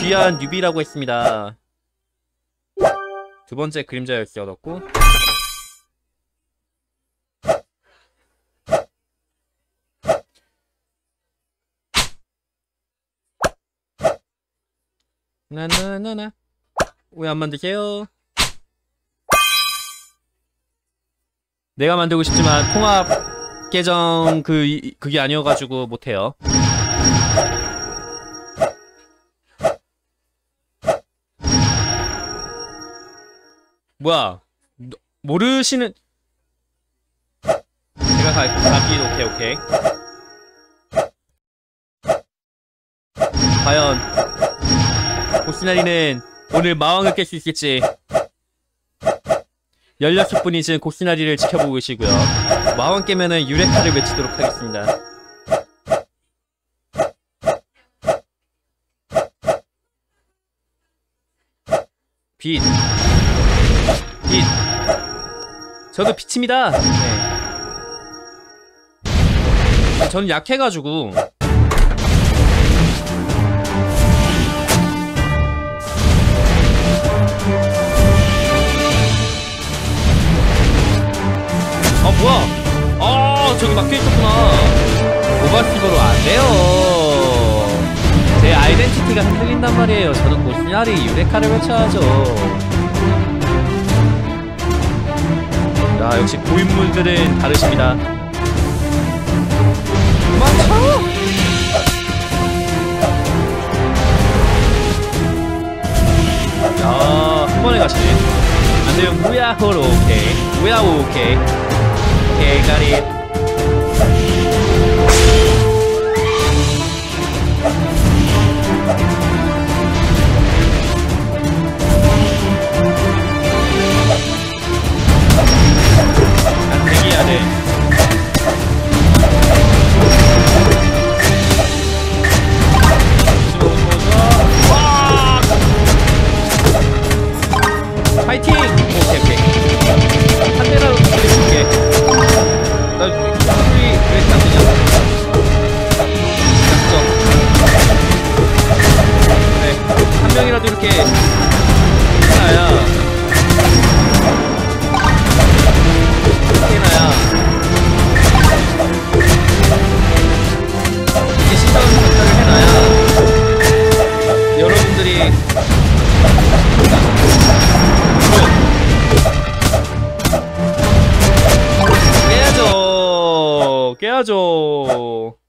A: 귀한 뉴비라고 했습니다. 두 번째 그림자 열쇠 얻었고. 나나나나. 왜 안 만드세요? 내가 만들고 싶지만 통합 계정 그게 아니어가지고 못해요. 뭐야? 모르시는? 제가 가기. 오케이. 과연 고시나리는 오늘 마왕을 깰 수 있을지. 16분이 지금 고시나리를 지켜보고 계시고요. 마왕 깨면은 유레카를 외치도록 하겠습니다. 빛. 저도 빛입니다. 네. 저는 약해가지고. 뭐야? 저기 막혀있었구나. 오버스로 안 돼요. 제 아이덴티티가 흔들린단 말이에요. 저는 고시나리 유레카를 외쳐야죠. 야, 역시 고인물들은 다르십니다. 도망쳐! 야, 한 번에 가시네. 안 되면 무야호로 오케이. 무야호 오케이. 오케이, 가리. 난 대기해야 돼. 파이팅! 오케이. 한 대라도 돌려줄게. 나 소리 왜 이렇게 안 되냐? 약점. 그래, 한 명이라도 이렇게 해놔야 이게 신나는 작전을 해놔야 여러분들이 깨야죠.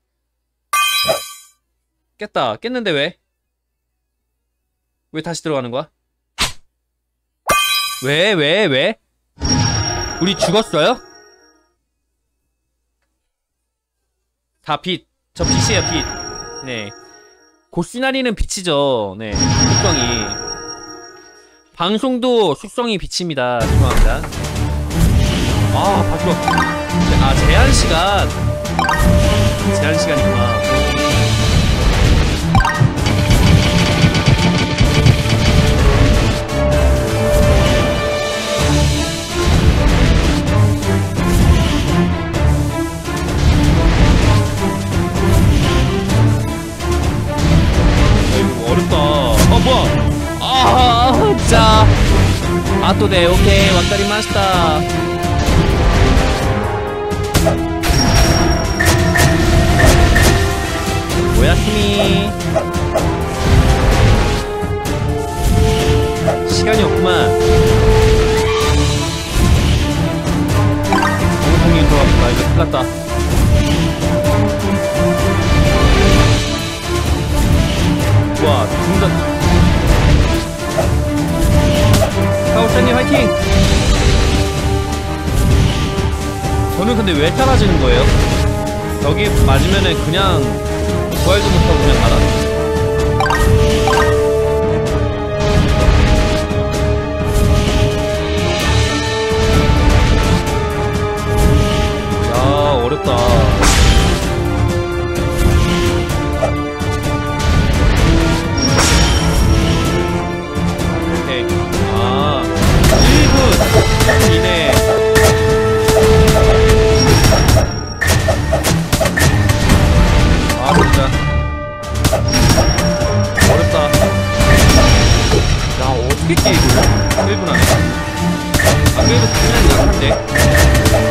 A: 깼다. 깼는데 왜? 왜 다시 들어가는 거야? 왜? 우리 죽었어요? 다 빛. 저 빛이에요, 빛. 네. 고시나리는 빛이죠. 네. 속성이. 방송도 속성이 빛입니다. 죄송합니다. 바로. 제한시간이구나. 이거 어렵다. 뭐야? 진짜. 네, 오케이. 와카리마시타. 오야스미. 시간이 없구만. 공통이 들어왔구나. 이거 큰일 났다. 와, 중단. 카오사님 화이팅! 저는 근데 왜 사라지는 거예요? 여기 맞으면은 그냥 부활도 못하고 그냥 가라. 야, 어렵다. 오케이. 1분 이내. 진짜. 죽겠지 이거 1분 안에. 안 그래도 그냥 약한데.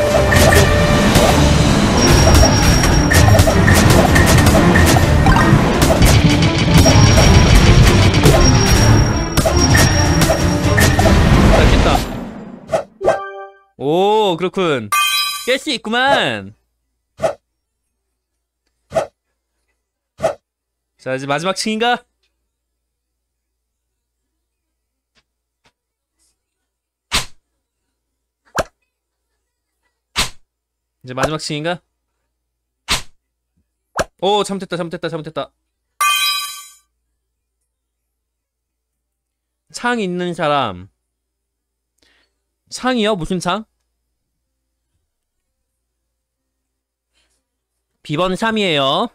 A: 깼다. 오 그렇군. 깰 수 있구만. 자 이제 마지막 층인가? 이제 마지막 층인가? 오 잘못했다. 창 있는 사람. 창이요? 무슨 창? 비번 3이에요.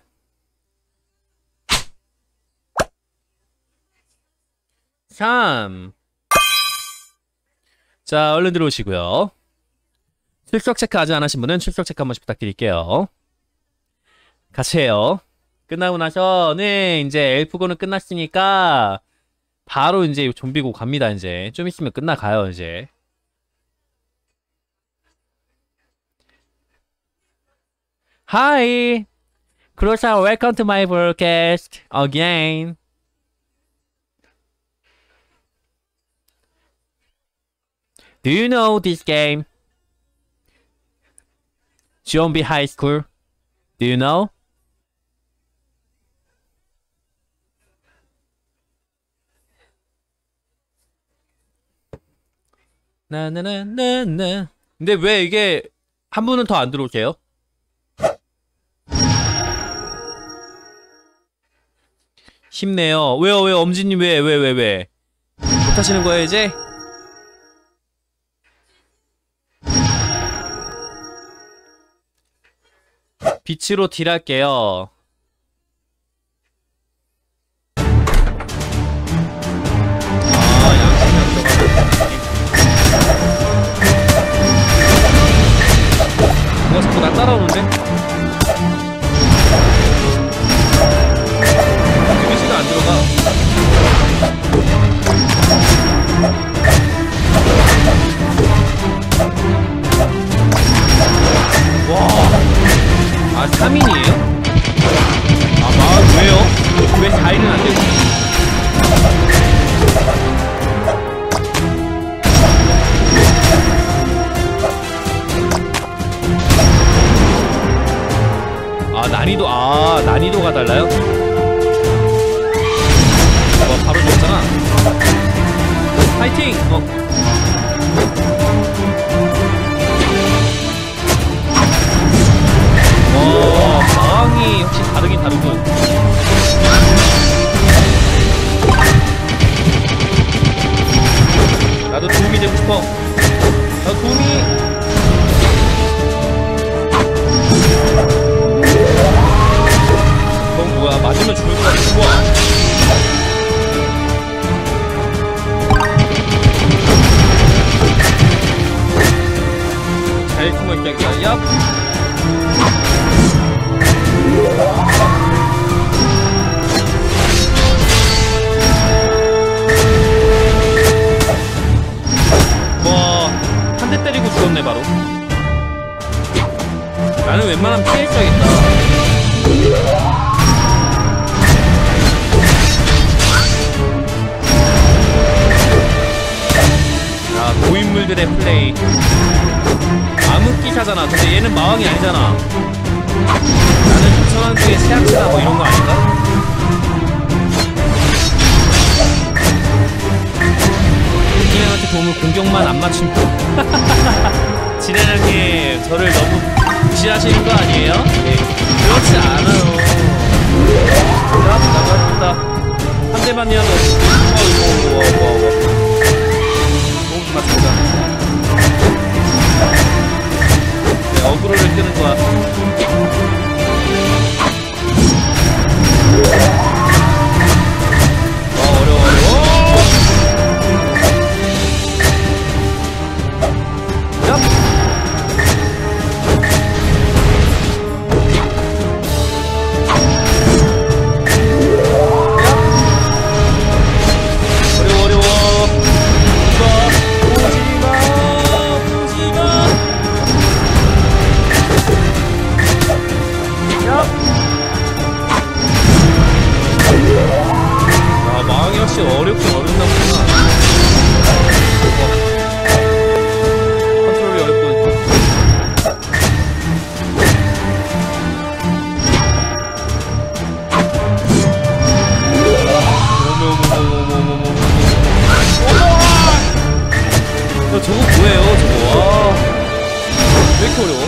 A: 자, 얼른 들어오시고요. 출석 체크 아직 안 하신 분은 출석 체크 한 번씩 부탁드릴게요. 같이 해요. 끝나고 나서, 네, 이제 엘프고는 끝났으니까, 바로 이제 좀비고 갑니다, 이제. 좀 있으면 끝나가요, 이제. Hi! Closer, welcome to my broadcast again. Do you know this game? Zombie High School. Do you know? 나나나나나. 근데 왜 이게 한 분은 더 안 들어오세요? 쉽네요. 왜요? 엄지님 왜? 못하시는 거예요 이제? 빛으로 딜할게요. 아, 양심이 안 들어가네. 누가 자꾸 나 따라오는데? 데미지가 안 들어가. 와. 아, 3인이에요? 아, 왜요? 왜 4인은 안 되고? 난이도가 달라요? 바로 줬잖아. 파이팅! 방황이 혹시 다르긴 다르군. 나도 도움이 되고 싶어. 나도 도움이. 그건 뭐야? 맞으면 죽을 것 같아. 우와. 잘 숨어있자기야. 얍. 한 대 때리고 죽었네 바로. 나는 웬만하면 피해줘야겠다. 야, 고인물들의 플레이. 암흑기사잖아. 근데 얘는 마왕이 아니잖아. 나는 천왕 중에 최악이다 뭐 이런 거 아닌가? 진행한테 도움을 공격만 안 맞추면 진행장님 저를 너무 무시하시는 거 아니에요? 네, 그렇지 않아요. 나가겠다. 한 대만이라도. 도움 좀 맞춥니다. 네, 어그로를 끄는 거야. 어려워. 저거 뭐예요 저거. 와, 왜 이렇게 어려워?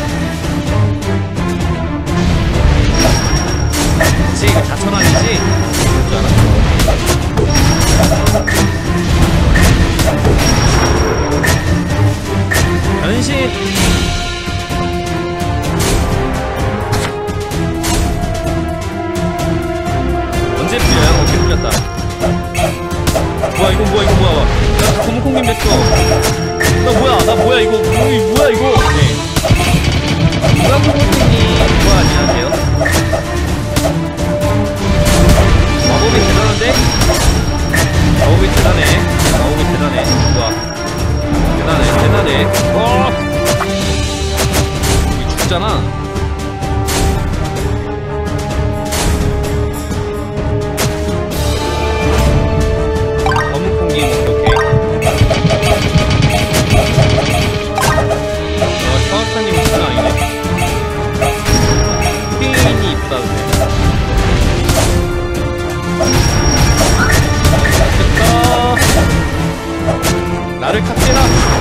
A: 그치 이거 4,000원 아니지? 그럴 줄 알았어. 변신. 언제 풀려요? 어떻게 풀렸다. 뭐야 이거 뭐야 이거 뭐야. 야 고무콩님 됐어. 나 뭐야 이거 뭐야 이거. 네. 무광고무콩님 뭐 안녕하세요. 마법이 대단한데? 마법이 대단해. 마법이 대단해. 우와. 대단해. 이게 죽잖아. 검은콩님 오케이. 사업사님 진짜 아니네. 스페인이 이쁘다 근데. 됐다. 나를 칵테라.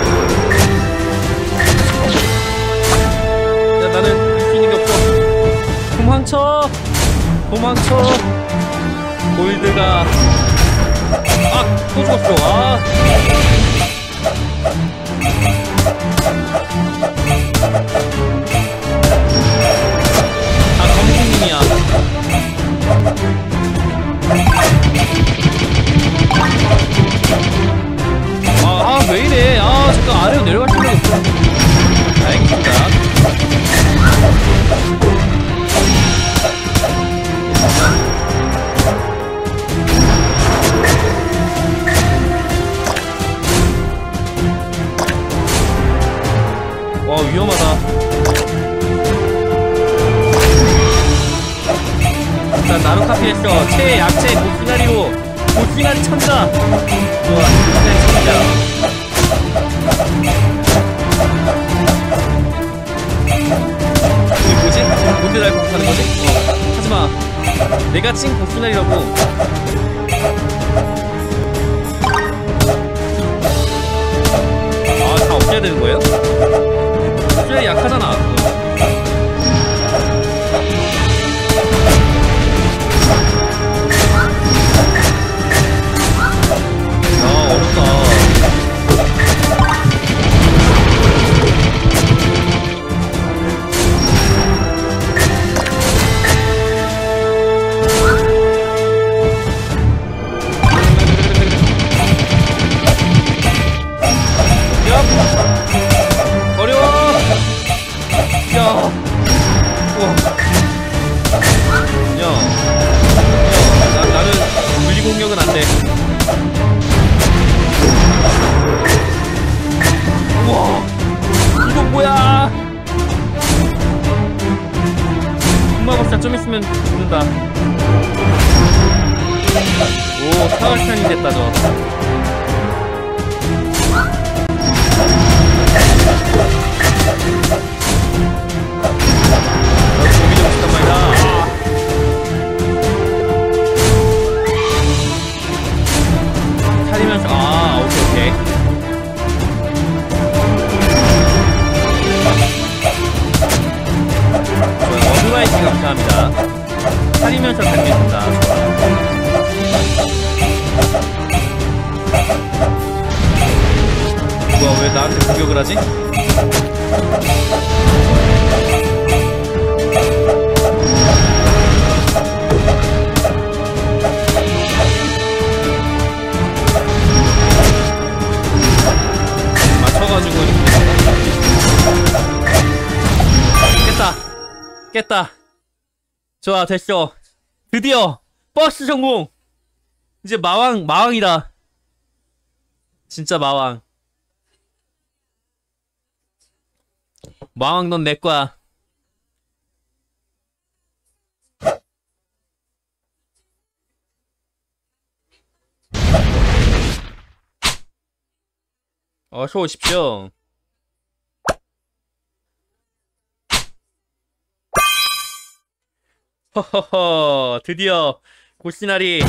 A: 야 나는 할 수 있는 게 없어. 도망쳐. 골드가 또 죽었어. 검은님이야. 왜 이래. 잠깐 아래로 내려갈 생각이 없어. 다행입니다. 와 위험하다. 일단 나루카피 했어. 최약체 보스나리로 보스나리 천자. 좋아 보스나리 천자. 이게 뭐지? 뭔데 날 공격하는 거지? 하지마. 내가 친 보스나리라고. 다 없애야 되는 거예요? 그래 약하잖아. 어렵다. 나는 물리공격은 안 돼. 우와, 이거 뭐야? 금마법사 좀 있으면 죽는다. 오, 사월탄이 됐다 저. 재미 좀 있단 말이다. 살리면서 오케이. 좋아요. 어드바이스 감사합니다. 살리면서 달리겠습니다. 뭐야 왜 나한테 공격을 하지? 맞춰가지고 깼다. 좋아 됐어. 드디어 버스 성공. 이제 마왕이다. 진짜 마왕 넌 내거야. 어서 오십시오. 허허허 드디어 고시나리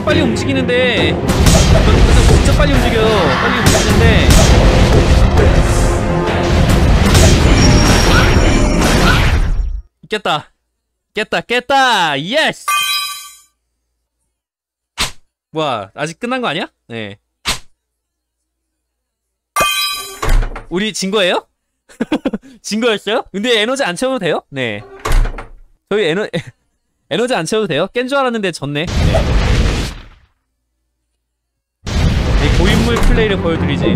A: 빨리 움직이는데 진짜 빨리 움직여요. 빨리 움직이는데 깼다. 예스. 뭐야, 아직 끝난 거 아니야? 네. 우리 진 거예요? 진 거였어요? 근데 에너지 안 채워도 돼요? 네. 저희 에너지 안 채워도 돼요? 깬 줄 알았는데 졌네. 네. 이 고인물 플레이를 보여드리지.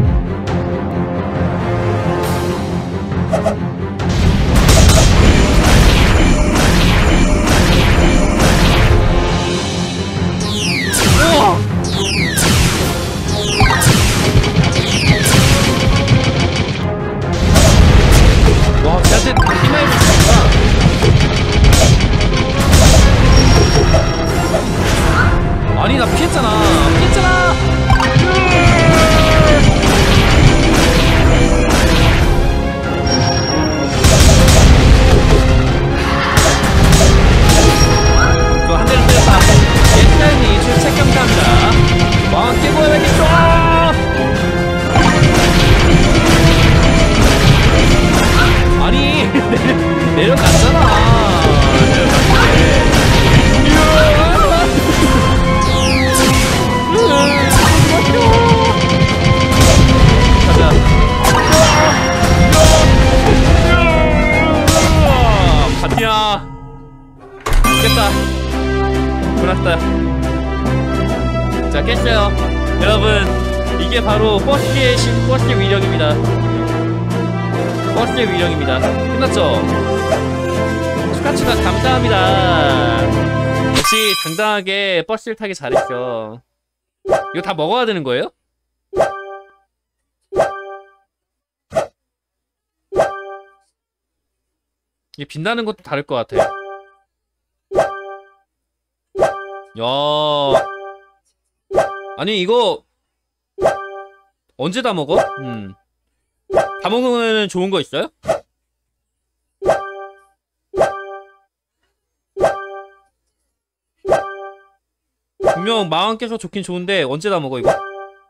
A: 와, 쟤한테 피나이를 줬다. 아니, 나 피했잖아. 저 한 대를 때렸다. 예스타임이 출첵 감사합니다. 왕 깨고 해야겠죠. 아니, 내려갔잖아. 가자. 파티야. 깼다. 끝났다. 자, 깼어요. 여러분, 이게 바로 버스의 위력입니다. 버스의 위력입니다. 끝났죠? 축하 감사합니다. 역시 당당하게 버스를 타기 잘했죠. 이거 다 먹어야 되는 거예요? 이게 빛나는 것도 다를 것 같아. 야, 아니 이거 언제 다 먹어? 다 먹으면 좋은 거 있어요? 분명 마음 깨서 좋긴 좋은데 언제 다 먹어 이거?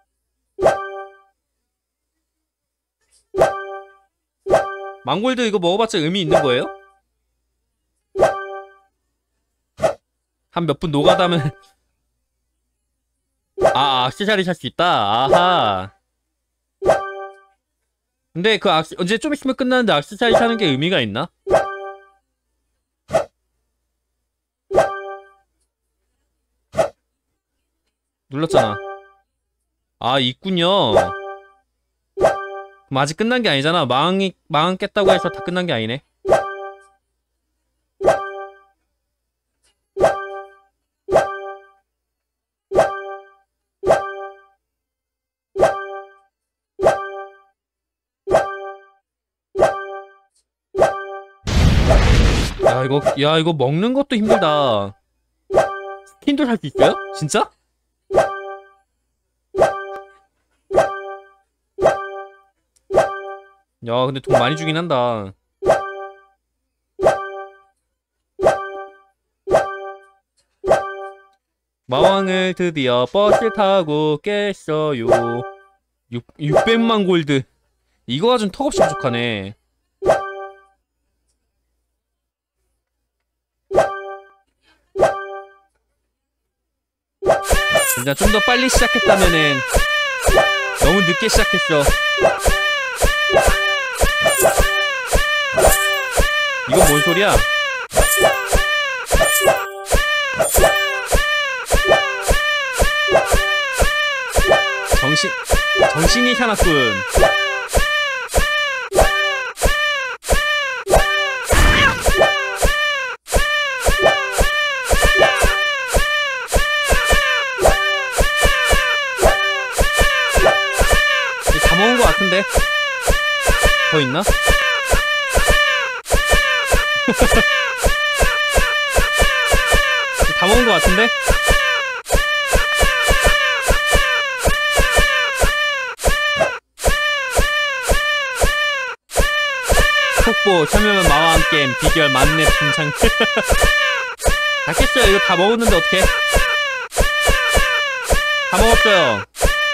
A: 망골드 이거 먹어봤자 의미 있는 거예요? 한 몇 분 노가다면 액세서리 살 수 있다. 아하. 근데 그 언제 좀 있으면 끝나는데 액세서리 사는 게 의미가 있나? 눌렀잖아. 아, 있군요. 그럼 아직 끝난 게 아니잖아. 망 깼다고 해서 다 끝난 게 아니네. 야, 이거 먹는 것도 힘들다. 스킨도 살 수 있어요? 진짜? 야, 근데 돈 많이 주긴 한다. 마왕을 드디어 버스를 타고 깼어요. 600만 골드. 이거가 좀 턱없이 부족하네. 진짜 좀 더 빨리 시작했다면은 너무 늦게 시작했어. 이건 뭔 소리야? 정신이 사납군. 다 먹은 것 같은데? 더 있나? 다 먹은 것 같은데? 속보 참여면 마와 함께 비결 만렙 중창. 다 깼어요. 이거 다 먹었는데 어떡해? 다 먹었어요.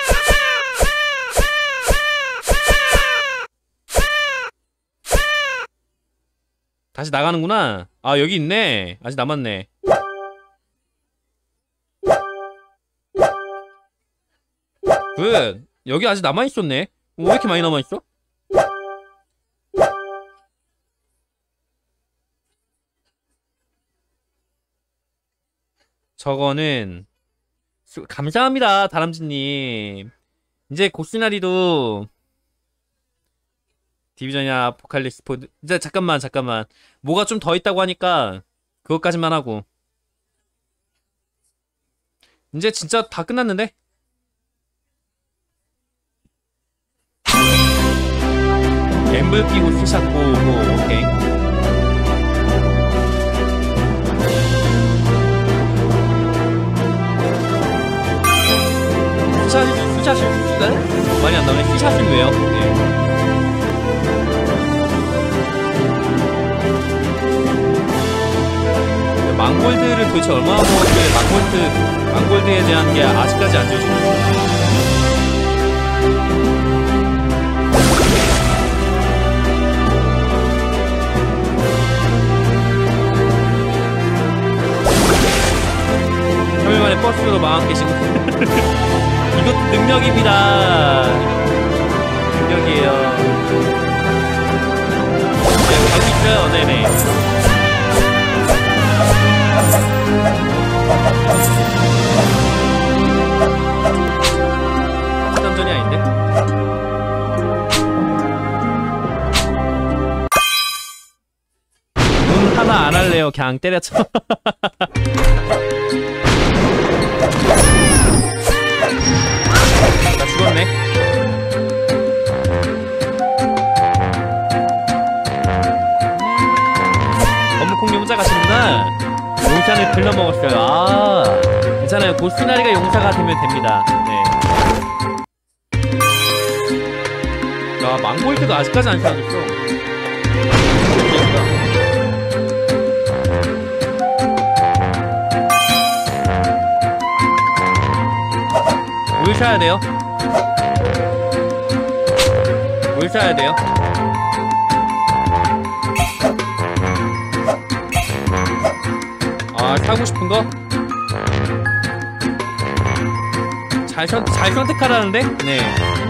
A: 다시 나가는구나. 아, 여기 있네. 아직 남았네. 굿. 여기 아직 남아있었네. 왜 이렇게 많이 남아있어? 저거는 감사합니다, 다람쥐님. 이제 고시나리도 디비전이나 아포칼립스 포드. 이제 잠깐만 뭐가 좀 더 있다고 하니까 그것까지만 하고. 이제 진짜 다 끝났는데? 엠블 끼고 스샷 보고. 오케이. 스샷은 많이 안 나오네. 스샷은 왜요? 네. 망골드를 도대체 얼마나 먹었길래 망골드에 대한 게 아직까지 안 지워지는 거야. 만에 버스로 마음 계시고. 이것도 능력입니다. 능력이에요. 네, 가고 있어요. 네네. 같은 던전이 아닌데? 눈 하나 안 할래요. 그냥 때려쳐. 나 죽었네. 검은콩님 혼자 가시는구나. 용산을 들러먹었어요. 아, 괜찮아요. 고스나리가 용사가 되면 됩니다. 네. 야, 망골드가 아직까지 안 사라졌어. 물 사야 돼요. 물 사야 돼요. 아, 사고 싶은 거? 잘 선택하라는데? 네.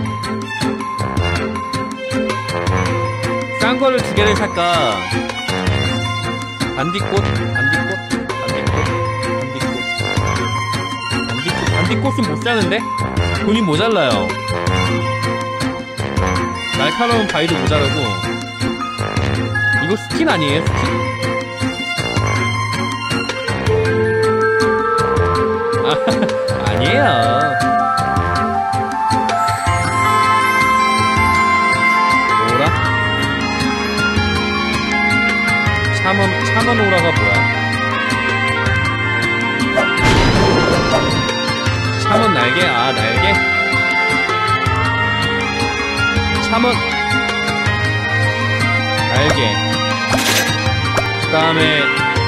A: 싼 거를 두 개를 살까? 반딧꽃은 못 사는데? 돈이 모자라요. 날카로운 바위도 모자라고. 이거 스킨 아니에요? 스킨? 아, 아니에요. 오라? 참원 오라가 뭐야? 참원 날개? 아, 날개? 참원 날개. 그 다음에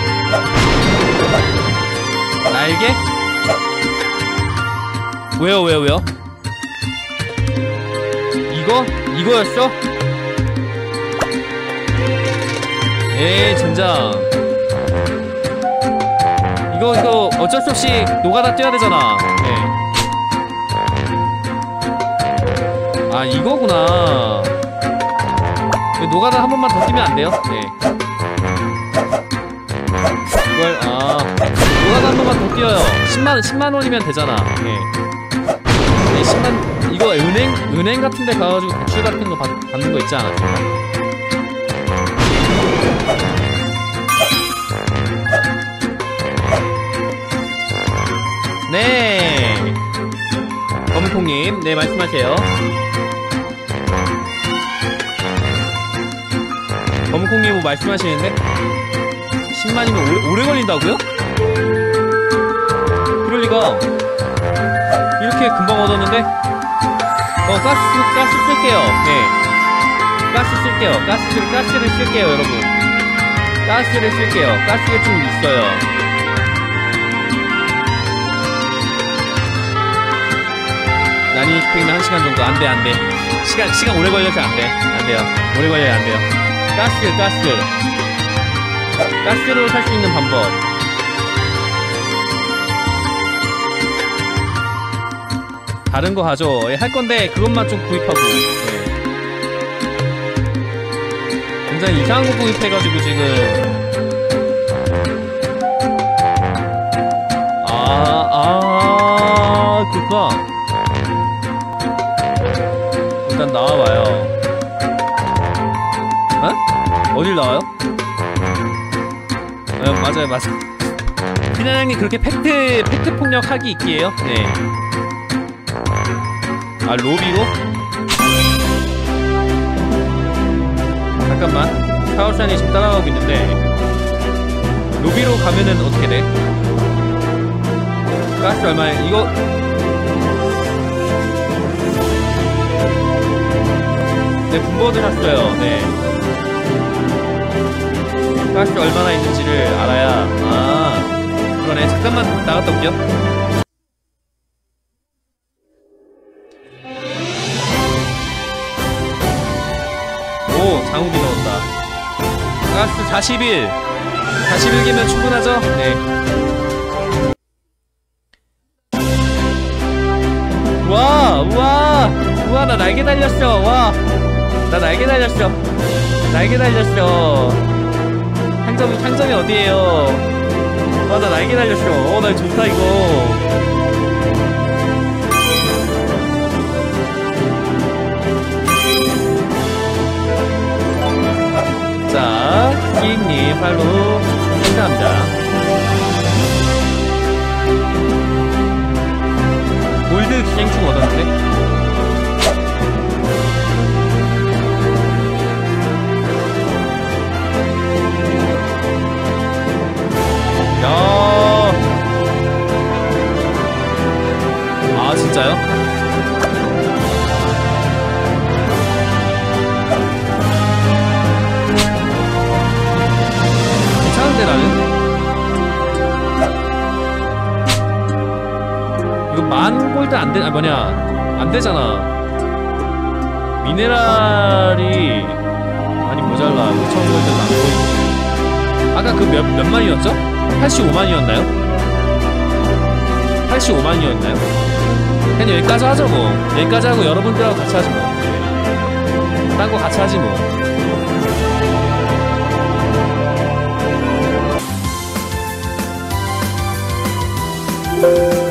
A: 날개? 왜요? 이거였어? 에이, 젠장. 이거 어쩔 수 없이 노가다 뛰어야 되잖아. 네. 아, 이거구나. 노가다 한 번만 더 뛰면 안 돼요? 네. 이걸, 노가다 한 번만 더 뛰어요. 10만 원이면 되잖아. 네. 네, 10만, 이거 은행 같은 데 가가지고 대출 같은 거 받는 거 있지 않았어요? 네. 검은콩님, 네, 말씀하세요. 검은콩님 뭐 말씀하시는데? 10만이면 오래 걸린다고요? 그럴리가. 이렇게 금방 얻었는데? 가스 쓸게요. 네. 가스를 쓸게요, 여러분. 가스를 쓸게요. 가스가 좀 있어요. 난이 킥팩이면 1시간 정도. 안돼 안돼. 시간 오래 걸려서 안돼. 안돼요. 오래 걸려야 안돼요. 가스로 살 수 있는 방법. 다른 거 하죠. 예, 할 건데 그것만 좀 구입하고. 예. 굉장히 이상한 거 구입해가지고 지금. 그거. 일단 나와봐요. 어? 어딜 나와요? 맞아요. 피나냥님 그렇게 팩트 폭력하기 있기에요? 네. 아, 로비로? 잠깐만. 카오산이 지금 따라가고 있는데 로비로 가면은 어떻게 돼? 가스 얼마에 이거 네, 분버드 샀어요. 네. 가스 얼마나 있는지를 알아야. 그러네. 잠깐만 나갔다 올게요. 오, 장욱이 넣었다. 가스 41개면 충분하죠? 네. 우와, 나 날개 달렸어. 와, 나 날개 달렸어. 상점이 어디에요? 와, 나 날개 달렸어. 나 좋다 이거. 자, 기님 팔로우 감사합니다. 골드 기생충 얻었는데? 진짜요? 괜찮은데 나는? 이거 10,000골드 안 돼, 안 되잖아. 미네랄이 많이 모자라. 5,000골드는 안 보이고. 아까 그 몇 만이었죠? 85만이었나요? 85만이었나요? 그냥 여기까지 하죠 뭐. 여기까지 하고 여러분들하고 같이 하지 뭐. 딴 거 같이 하지 뭐.